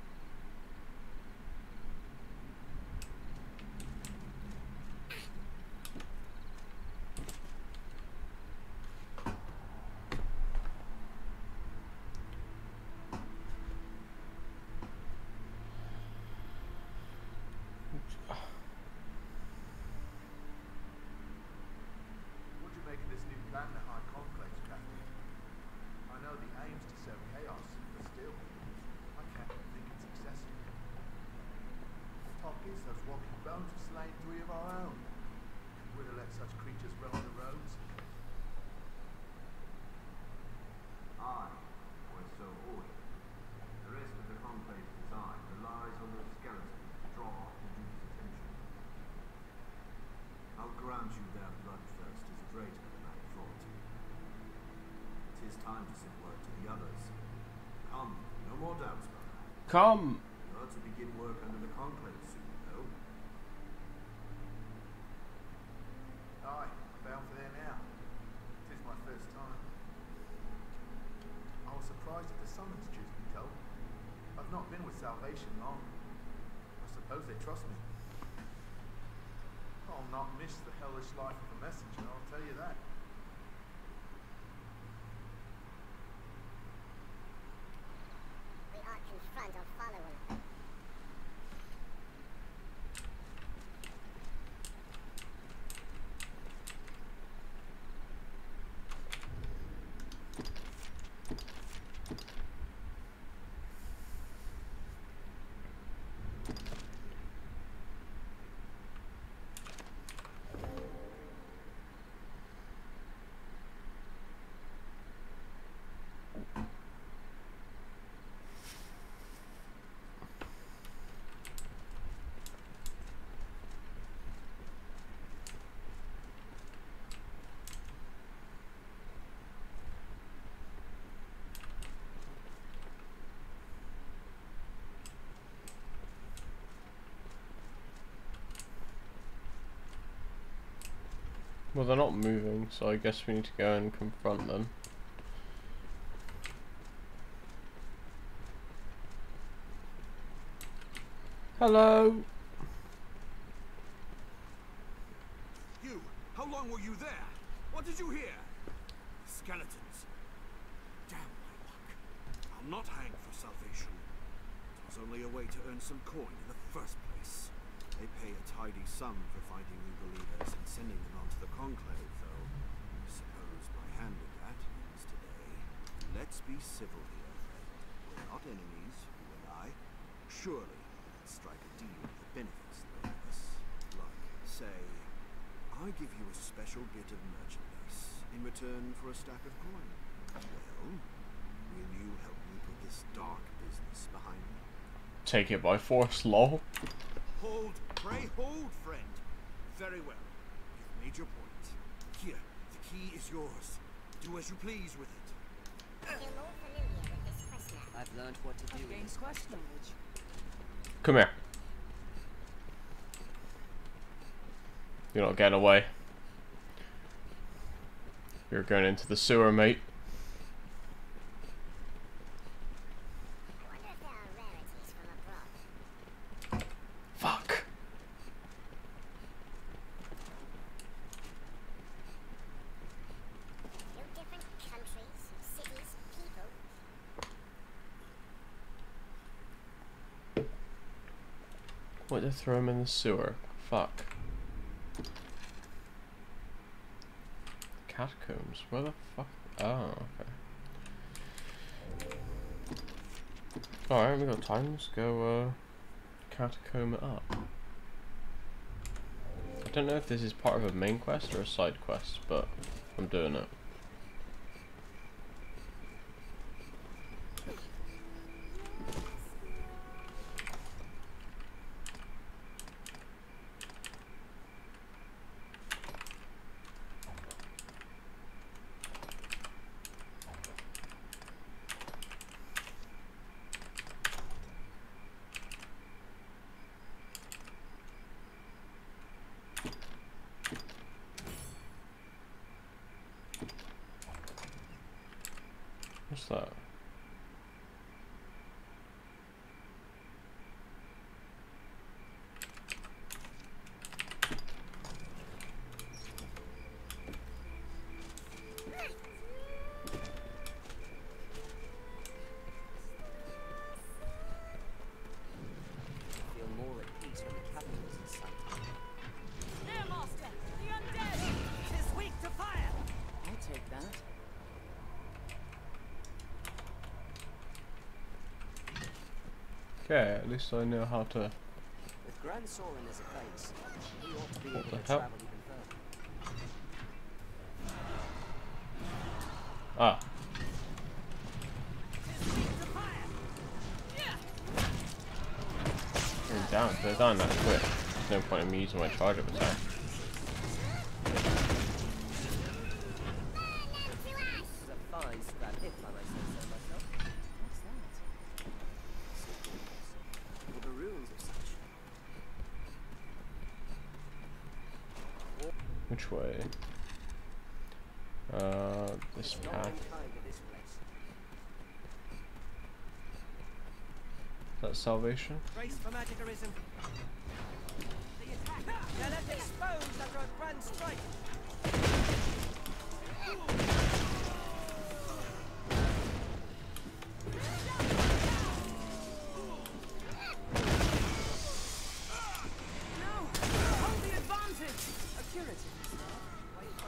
What do you make of this new plan the High Conclave's crafted? I know the aim's to sow chaos, but still, I can't think it's accessible. Talk is those walking bones have slain 3 of our own. We're to let such creatures roam the roads. Aye, or so ordered. The rest of the Conclave's design relies on the skeleton to draw the Duke's attention. I'll grant you their bloodthirst is greater than I thought. 'Tis time to send word to the others. Come, no more doubts, brother. Come! You're to begin work under the Conclave soon, though. Aye, bound for there now. 'Tis my first time. I was surprised at the summons, truth be told. I've not been with Salvation long. I suppose they trust me. I'll not miss the hellish life of a messenger, I'll tell you that. We are confront or following. Well, they're not moving, so I guess we need to go and confront them. Hello! You! How long were you there? What did you hear? Skeletons. Damn my luck. I'll not hang for salvation. It was only a way to earn some coin in the first place. They pay a tidy sum for finding new believers and sending them on to the Conclave, though. I suppose my hand in that ends today. Let's be civil here, friend. We're not enemies, you and I. Surely we can strike a deal that benefits the both of us. Like, say, I give you a special bit of merchandise in return for a stack of coin. Well, will you help me put this dark business behind me? Take it by force, lol. Hold, pray hold, friend. Very well. You've made your point. Here, the key is yours. Do as you please with it. You're more familiar with this quest now. I've learned what to do. Gains quest knowledge. Come here. You're not getting away. You're going into the sewer, mate. I wonder if there are rarities from abroad. Fuck. No different countries, cities, people. What, to throw him in the sewer? Fuck. Catacombs? Where the fuck? Oh, okay. Alright, we got time. Let's go catacomb it up. I don't know if this is part of a main quest or a side quest, but I'm doing it. What's that? Feel more at peace when the capital's in sight. Air Master, the undead! Tis weak to fire! I'll take that. Okay, at least I know how to. With Grand Soren as a base, he ought to be What able the to hell? travel even further. Ah. They're down. They're down that quick. There's no point in me using my charge up attack. It's a fine scrap if I may say so myself. What's that? Or the ruins of such. Which way? This Not path. unkind to this place. Is that salvation? Brace for magic arisen. The attack. They're left exposed under a grand strike. No! Hold the advantage! A curative. Wait for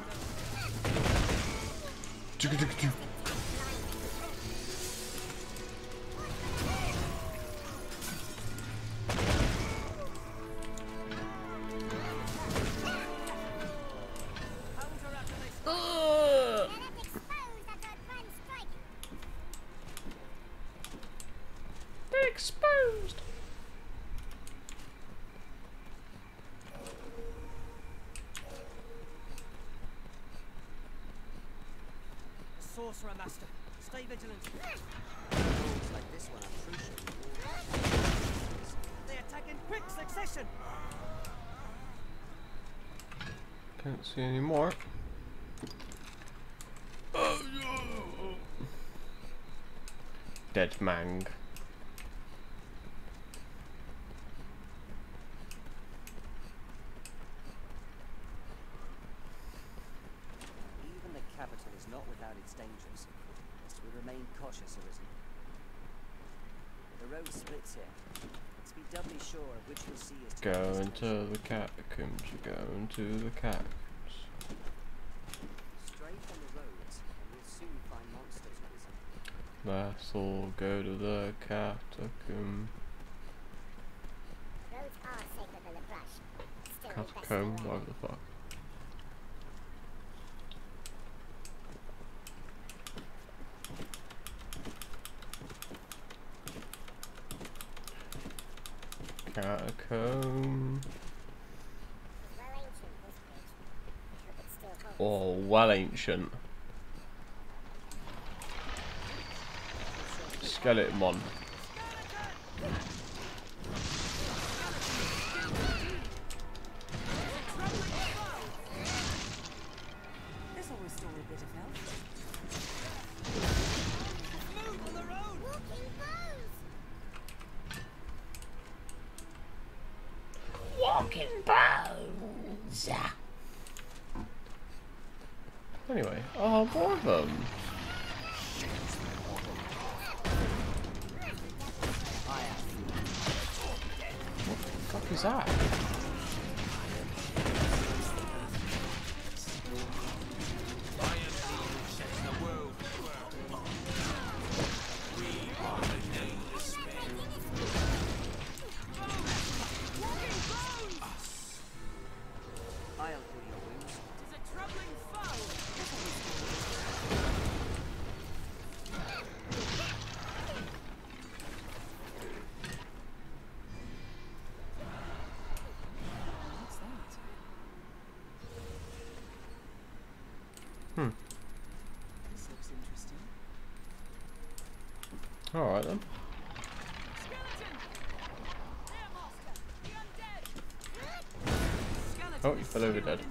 They're exposed. Sorcerer Master, stay vigilant. Rules like this one are crucial. They attack in quick succession. Can't see any more. Dead Mang. Even the capital is not without its dangers, lest we remain cautious, Arisen. The road splits here. Let's be doubly sure of which we'll see is to Go into the catacombs. Go into the catacombs. Stray from the roads, and we'll soon find monsters, Arisen. Let's all go to the catacomb. Roads are safer than the brush. Still the best Catacomb, way. whatever the fuck. Catacomb. Well ancient, this bridge. Hope it still holds. Oh, well ancient. Skeleton. This'll restore a bit of health. Move on the road! Walking bones! Walking bones. Anyway, oh, more of them. What the fuck is that? The world we are the nameless men. Alright then. Oh, you fell over dead.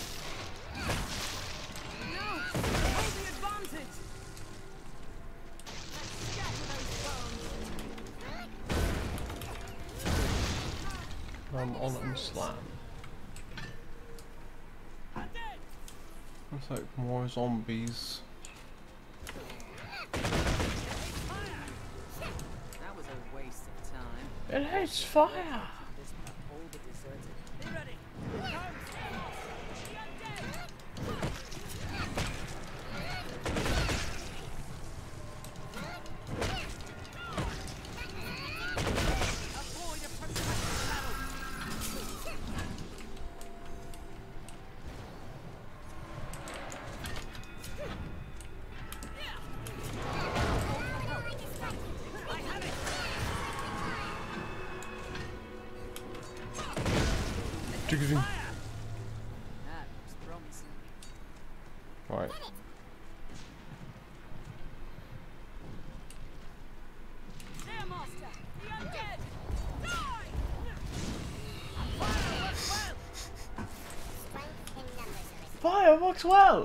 I'm on and slam. Looks like more zombies. That was a waste of time. It hates fire! This map all but deserted. Be ready! That looks promising. Right. Master, the undead! Fire works well!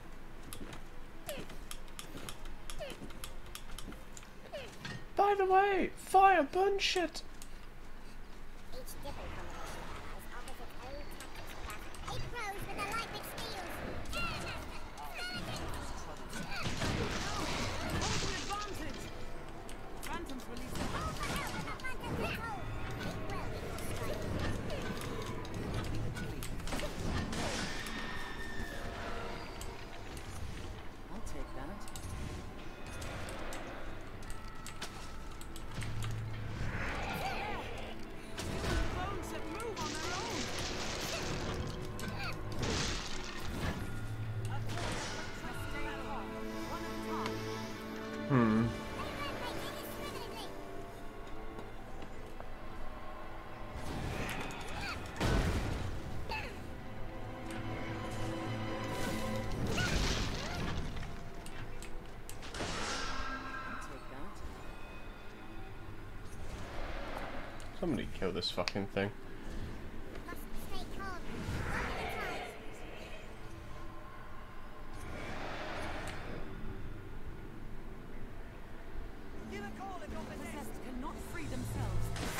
By the way, fire burns shit! I'll take that. Hmm. Somebody kill this fucking thing. Cannot free themselves.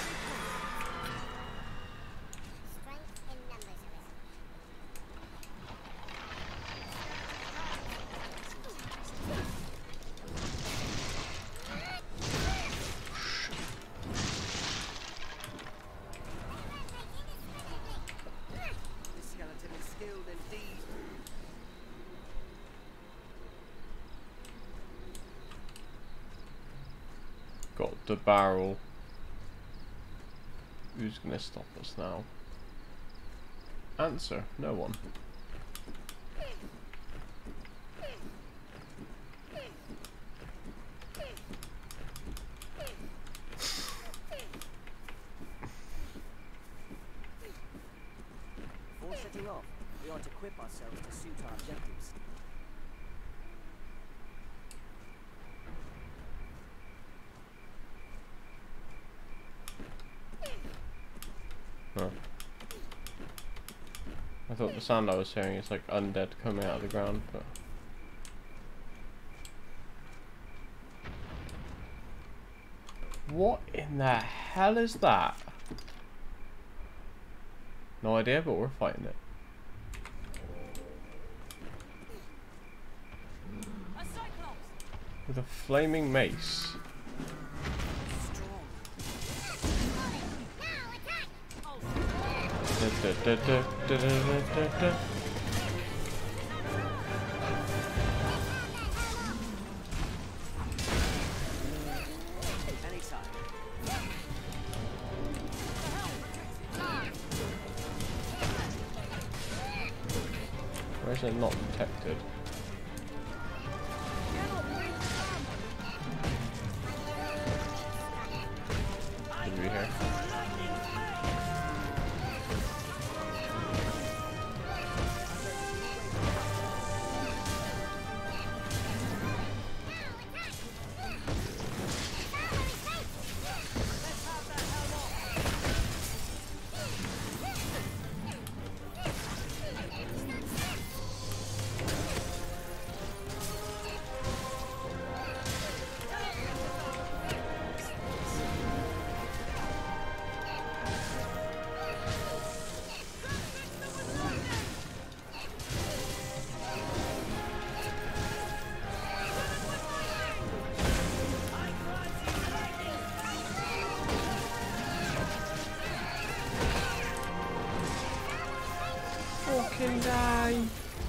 This skeleton is skilled indeed. Got the barrel. Who's gonna stop us now? Answer, no one. Before setting off, we ought to equip ourselves to suit our objectives. Huh. I thought the sound I was hearing is like undead coming out of the ground, but what in the hell is that? No idea, but we're fighting it. With a flaming mace. Where is it not detected? Did we hear? Bye.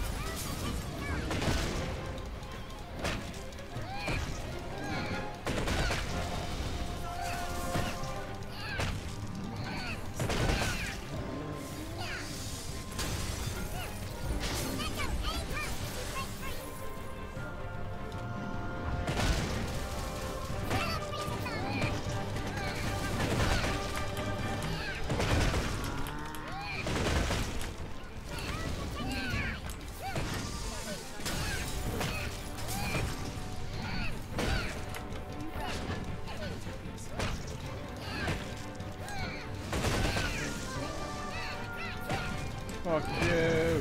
Fuck you.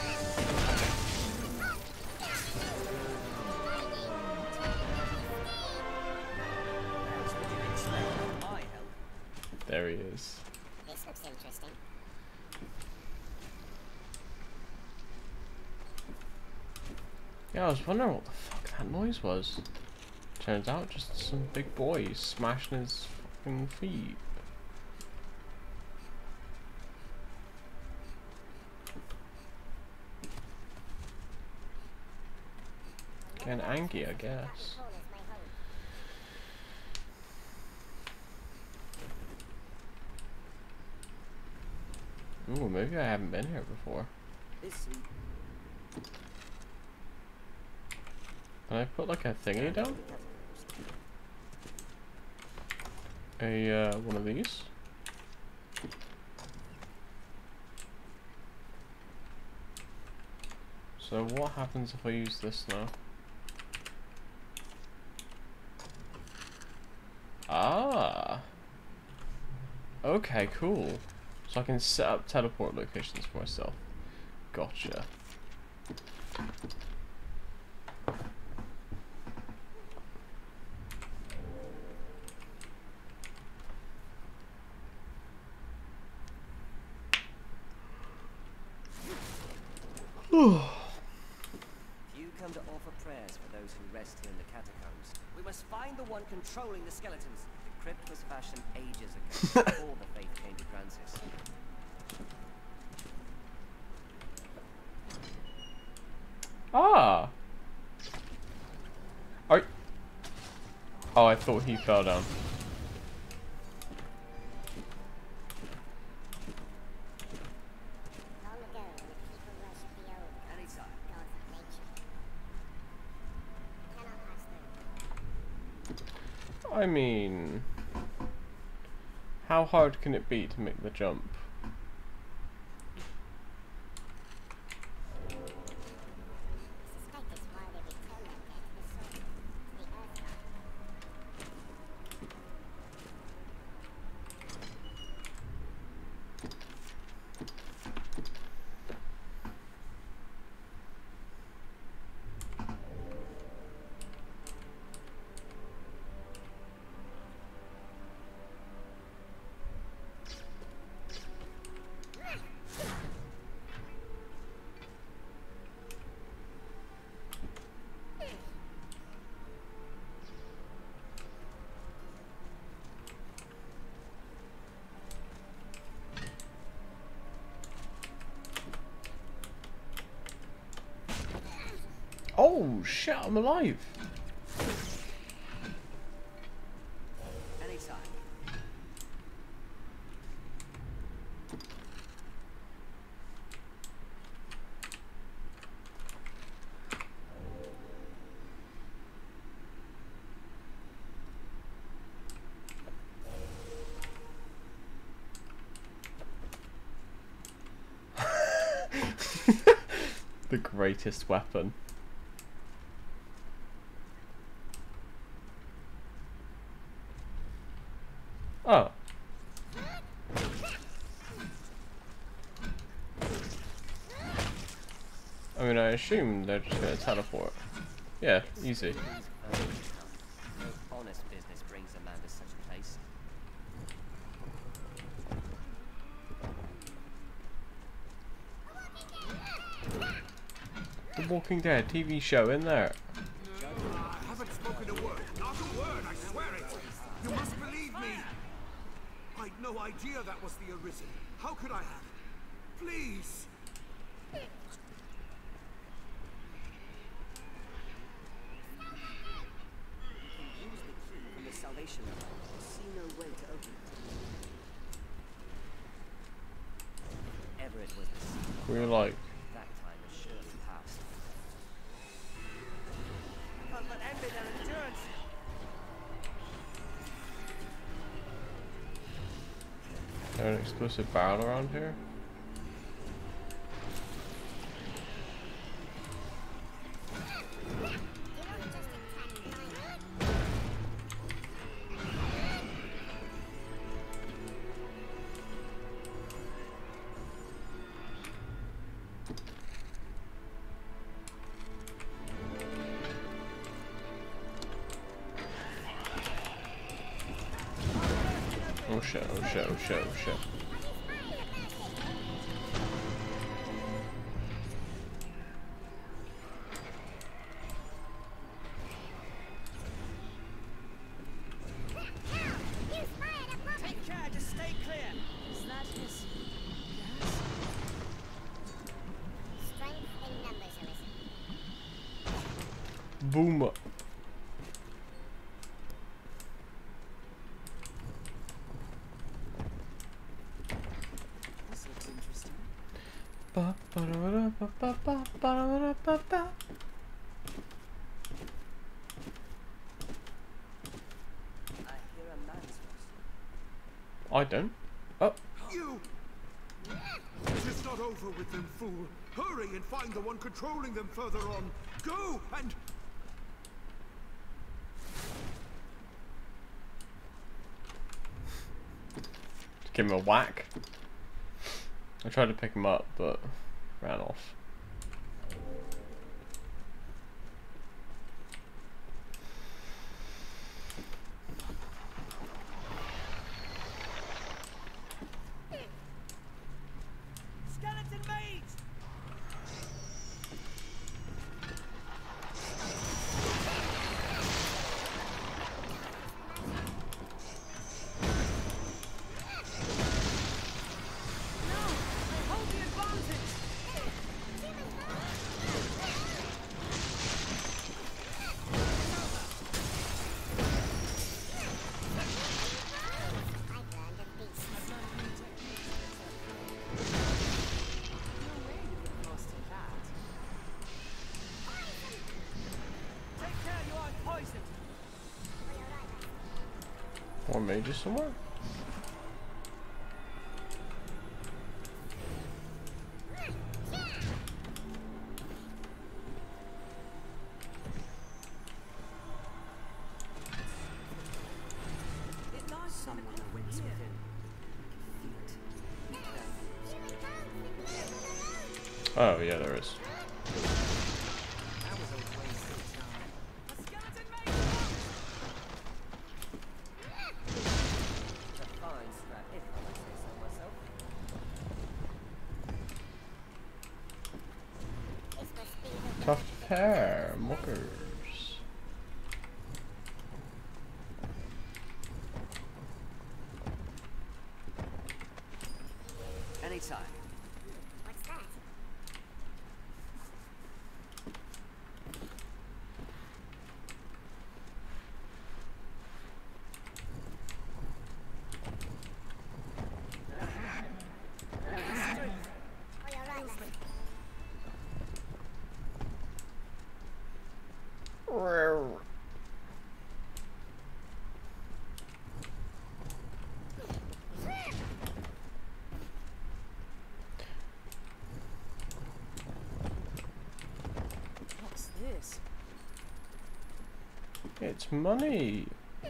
There he is. This looks interesting. Yeah, I was wondering what the fuck that noise was. Turns out just some big boy smashing his fucking feet. Getting angry, I guess. Ooh, maybe I haven't been here before. Can I put like a thingy down? One of these? So what happens if I use this now? Ah! Okay, cool. So I can set up teleport locations for myself. Gotcha. You come to offer prayers for those who rest here in the catacombs. We must find the one controlling the skeletons. The crypt was fashioned ages ago, before the faith came to Francis. Ah! Oh, I thought he fell down. I mean, how hard can it be to make the jump? Oh shit, I'm alive! Anytime. The greatest weapon. Oh. I mean, I assume they're just gonna teleport. Yeah, easy. No honest business brings a man to such a place. The Walking Dead TV show in there. I haven't spoken a word. Not a word, I swear it. You must believe me. I'd no idea that was the Arisen. How could I have? Please. location, I see no way to open it. Everett was the secret. We're like. That time is surely past. I can't let envy their endurance. Is there an exclusive barrel around here? Oh shit, oh shit, oh shit, oh shit. Take care, just stay clear. Is that his... Strength in numbers, Arisen. Boom. This looks interesting. Ba ba da ba ba ba ba ba ba. I hear a man's voice. I don't. Oh. You! It is not over with them, fool. Hurry and find the one controlling them further on. Go and... Give him a whack. I tried to pick him up, but ran off. Skeleton mage! Hold the advantage! Take care, you aren't poisoned. More mages somewhere? It lies Someone awaits within. Oh yeah, there is. That was a waste of time. A skeleton mage! It's a fine scrap, if I must say so myself. Tough hair, mockers. Anytime. What's that? What's this? It's money.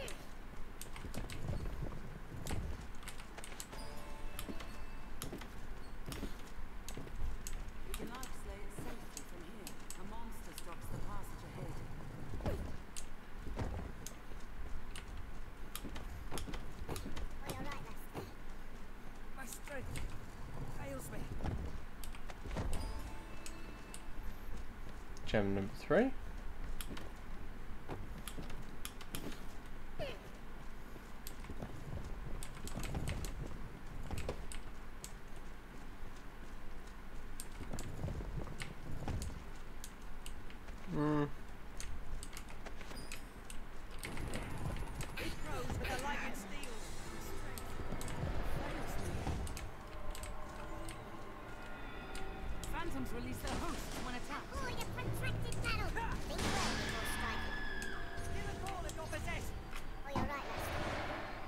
We can isolate it safely from here. A monster stops the passage ahead. My strength fails me. Gem number 3.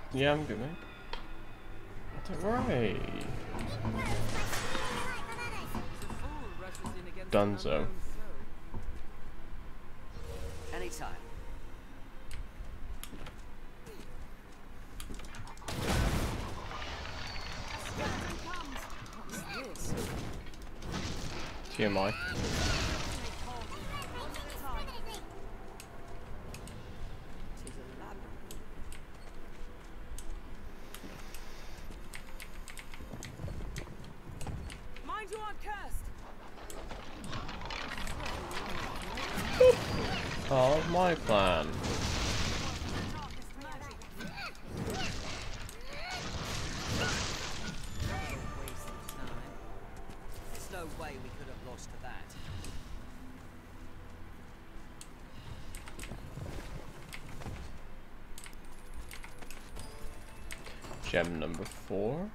Yeah, I'm good, mate. Don't worry. Dunzo. Anytime. TMI. Mind you aren't cursed. Follow my plan. There's no way we could have lost to that. Gem number 4.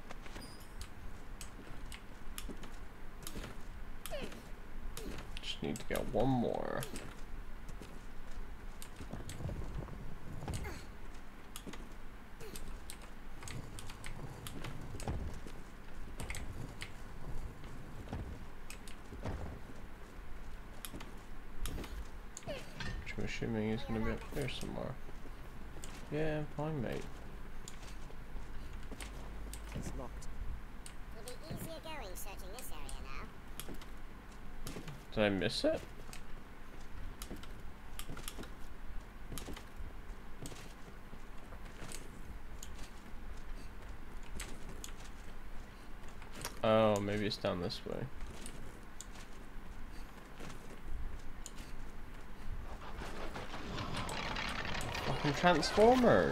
Just need to get one more. Which I'm assuming is going to be up there somewhere. Yeah, fine, mate. It's locked. It'll be easier going searching this area now. Did I miss it? Oh, maybe it's down this way. Fucking Transformers!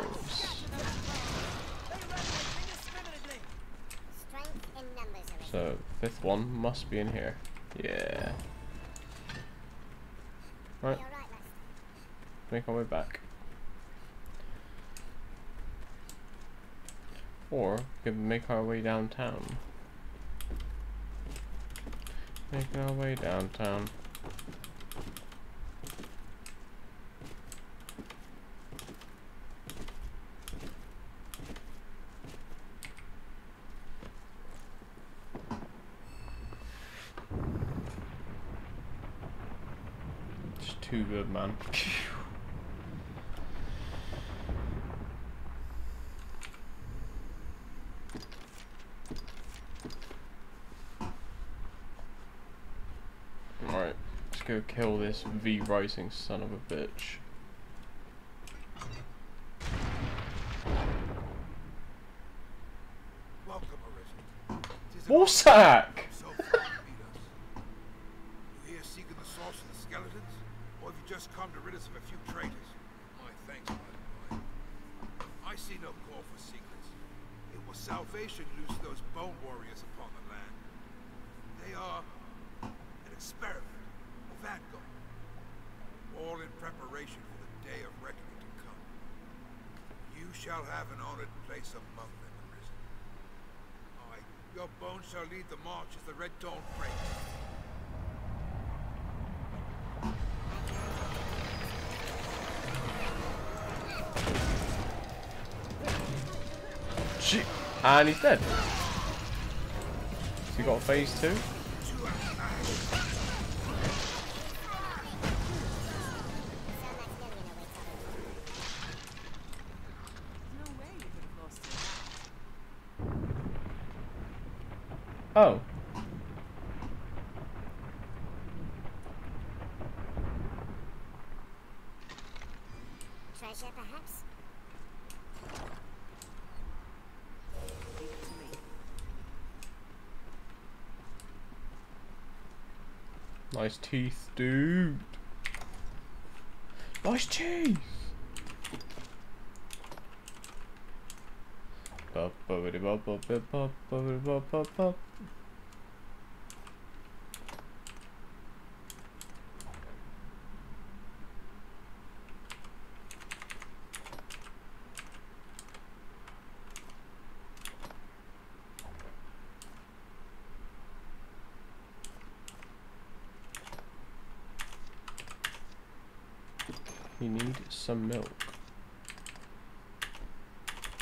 Strength in numbers, Arisen. So, 5th one must be in here. Yeah. Right. You're right, Master. Make our way back. Or, we could make our way downtown. Making our way downtown. It's too good, man. Alright, let's go kill this V Rising son of a bitch. Welcome, Arisen. Warsack! So far to meet us. You here seeking the source of the skeletons? Or have you just come to rid us of a few traitors? My thanks, my boy. I see no call for secrets. It was salvation loosed those bone warriors upon the land. They are an experiment, a vanguard. All in preparation for the day of reckoning to come. You shall have an honored place among them, Arisen. Aye, your bones shall lead the march as the Red Dawn breaks. Shit! And he's dead. So you got phase 2? Oh. Treasure, perhaps? Nice teeth, dude. Nice teeth. We need some milk.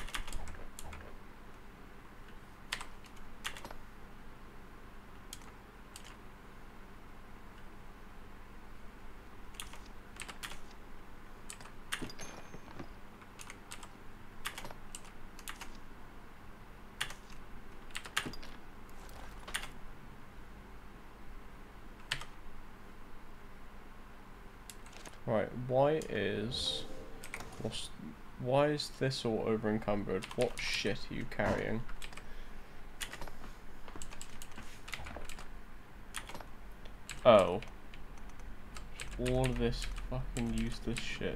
Right, why is this all over encumbered? What shit are you carrying? Oh. All of this fucking useless shit.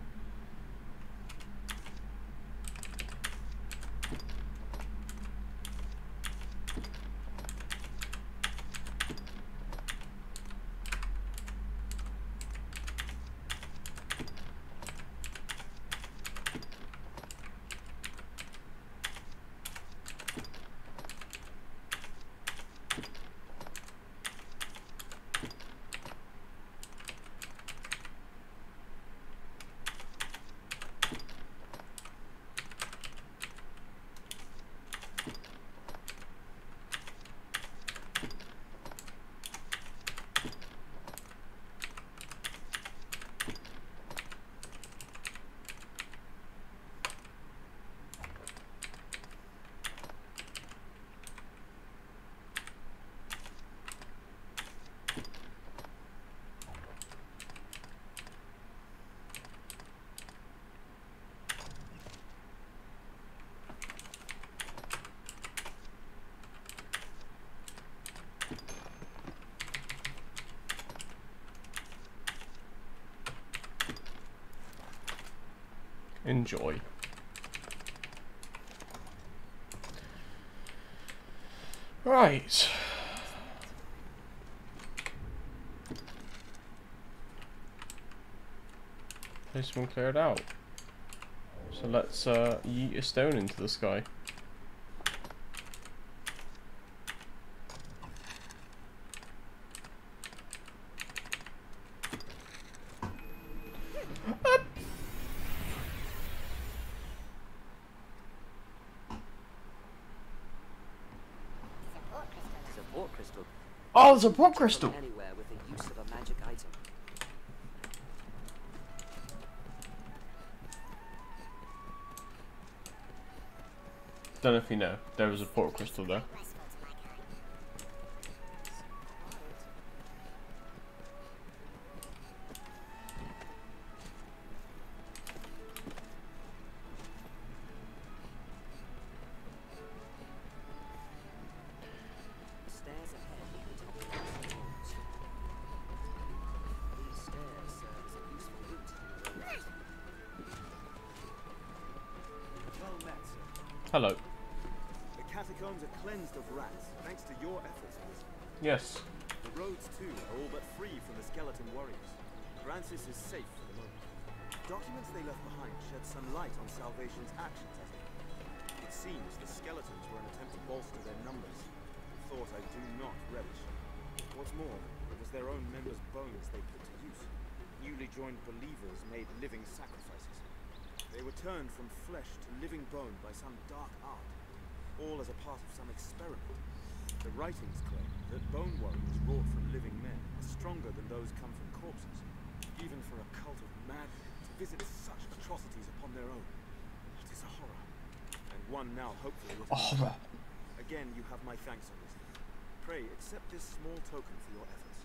Enjoy. Right. This one cleared out. So let's yeet a stone into the sky. Support crystal. Oh, there's a support crystal! Anywhere with the use of a magic item. Don't know if you know, there was a support crystal there. Stairs ahead lead to the top of the halls. These stairs serve as a useful route on the road. Well met, sir. Hello. The catacombs are cleansed of rats, thanks to your efforts, Elizabeth. Yes. The roads, too, are all but free from the skeleton warriors. Francis is safe for the moment. Documents they left behind shed some light on Salvation's actions as it seems the skeletons were an attempt to bolster their numbers. A thought I do not relish. What's more, it was their own members' bones they put to use. Newly joined believers made living sacrifices. They were turned from flesh to living bone by some dark art, all as a part of some experiment. The writings claim that bone warriors wrought from living men are stronger than those come from corpses. Even for a cult of madmen to visit such atrocities upon their own. It is a horror. And one now hopefully with horror. Again, you have my thanks on this. Pray accept this small token for your efforts.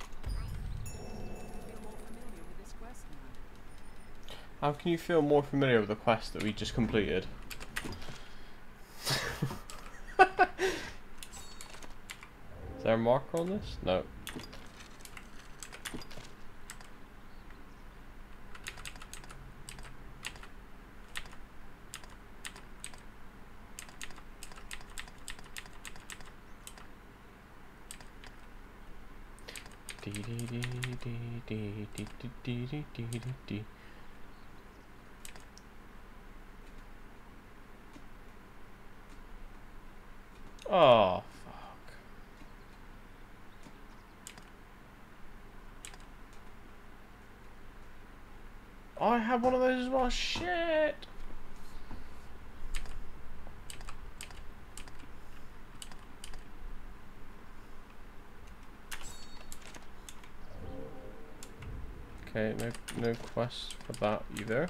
Feel more familiar with this quest now. How can you feel more familiar with the quest that we just completed? Is there a marker on this? No. Oh, fuck. I have one of those as well. Shit. Okay, no quest for that either.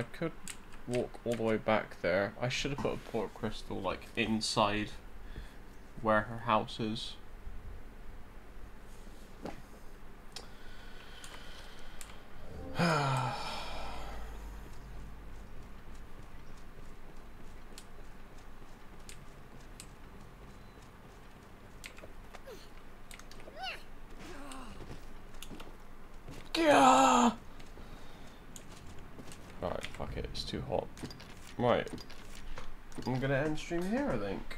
I could walk all the way back there. I should have put a port crystal like inside where her house is. Yeah. Right, fuck it, it's too hot. Right, I'm gonna end stream here, I think.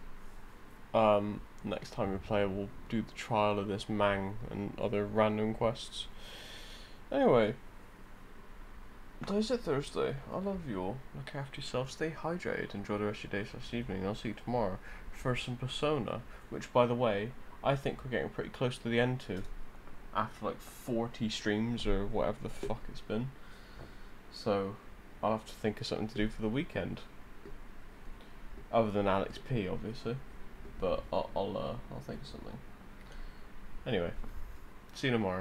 Next time we play, we'll do the trial of this Mang and other random quests. Anyway, today's it Thursday. I love you all. Look after yourself, stay hydrated, enjoy the rest of your day / evening. I'll see you tomorrow for some Persona, which, by the way, I think we're getting pretty close to the end to. After like 40 streams or whatever the fuck it's been. So I'll have to think of something to do for the weekend. Other than Alex P, obviously. But I'll think of something. Anyway, see you tomorrow.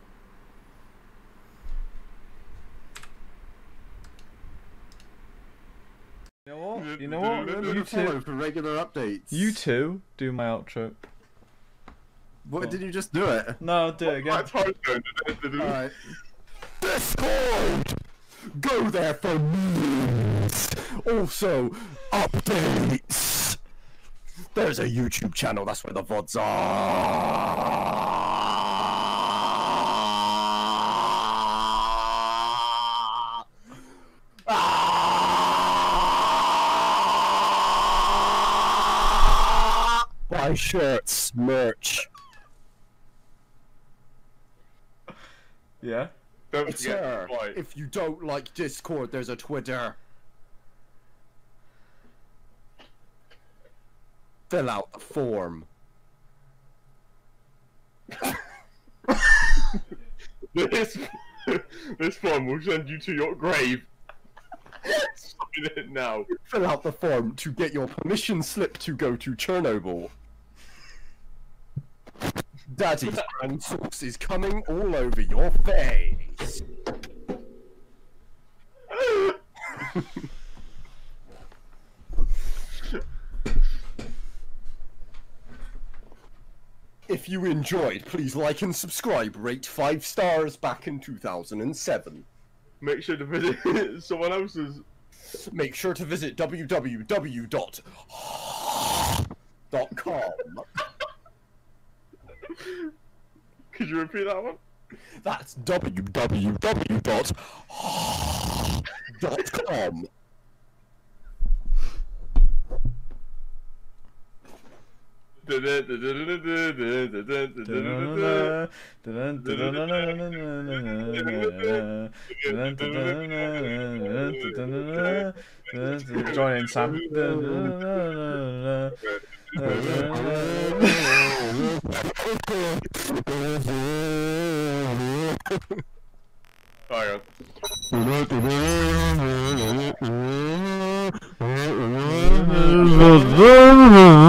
You know what? You know what? You two for regular updates. You two do my outro. What, did you just do it? No, I'll do it again. Alright. Discord! Go there for news! Also, updates! There's a YouTube channel, that's where the VODs are! Buy shirts, merch. Yeah? Twitter. If you don't like Discord, there's a Twitter. Fill out the form. This form will send you to your grave. Sign it now. Fill out the form to get your permission slip to go to Chernobyl. Daddy's grand sauce is coming all over your face. If you enjoyed, please like and subscribe. Rate 5 stars back in 2007. Make sure to visit someone else's. Make sure to visit www.com. Could you repeat that one? That's www.com. Join in, Sam. Hang on.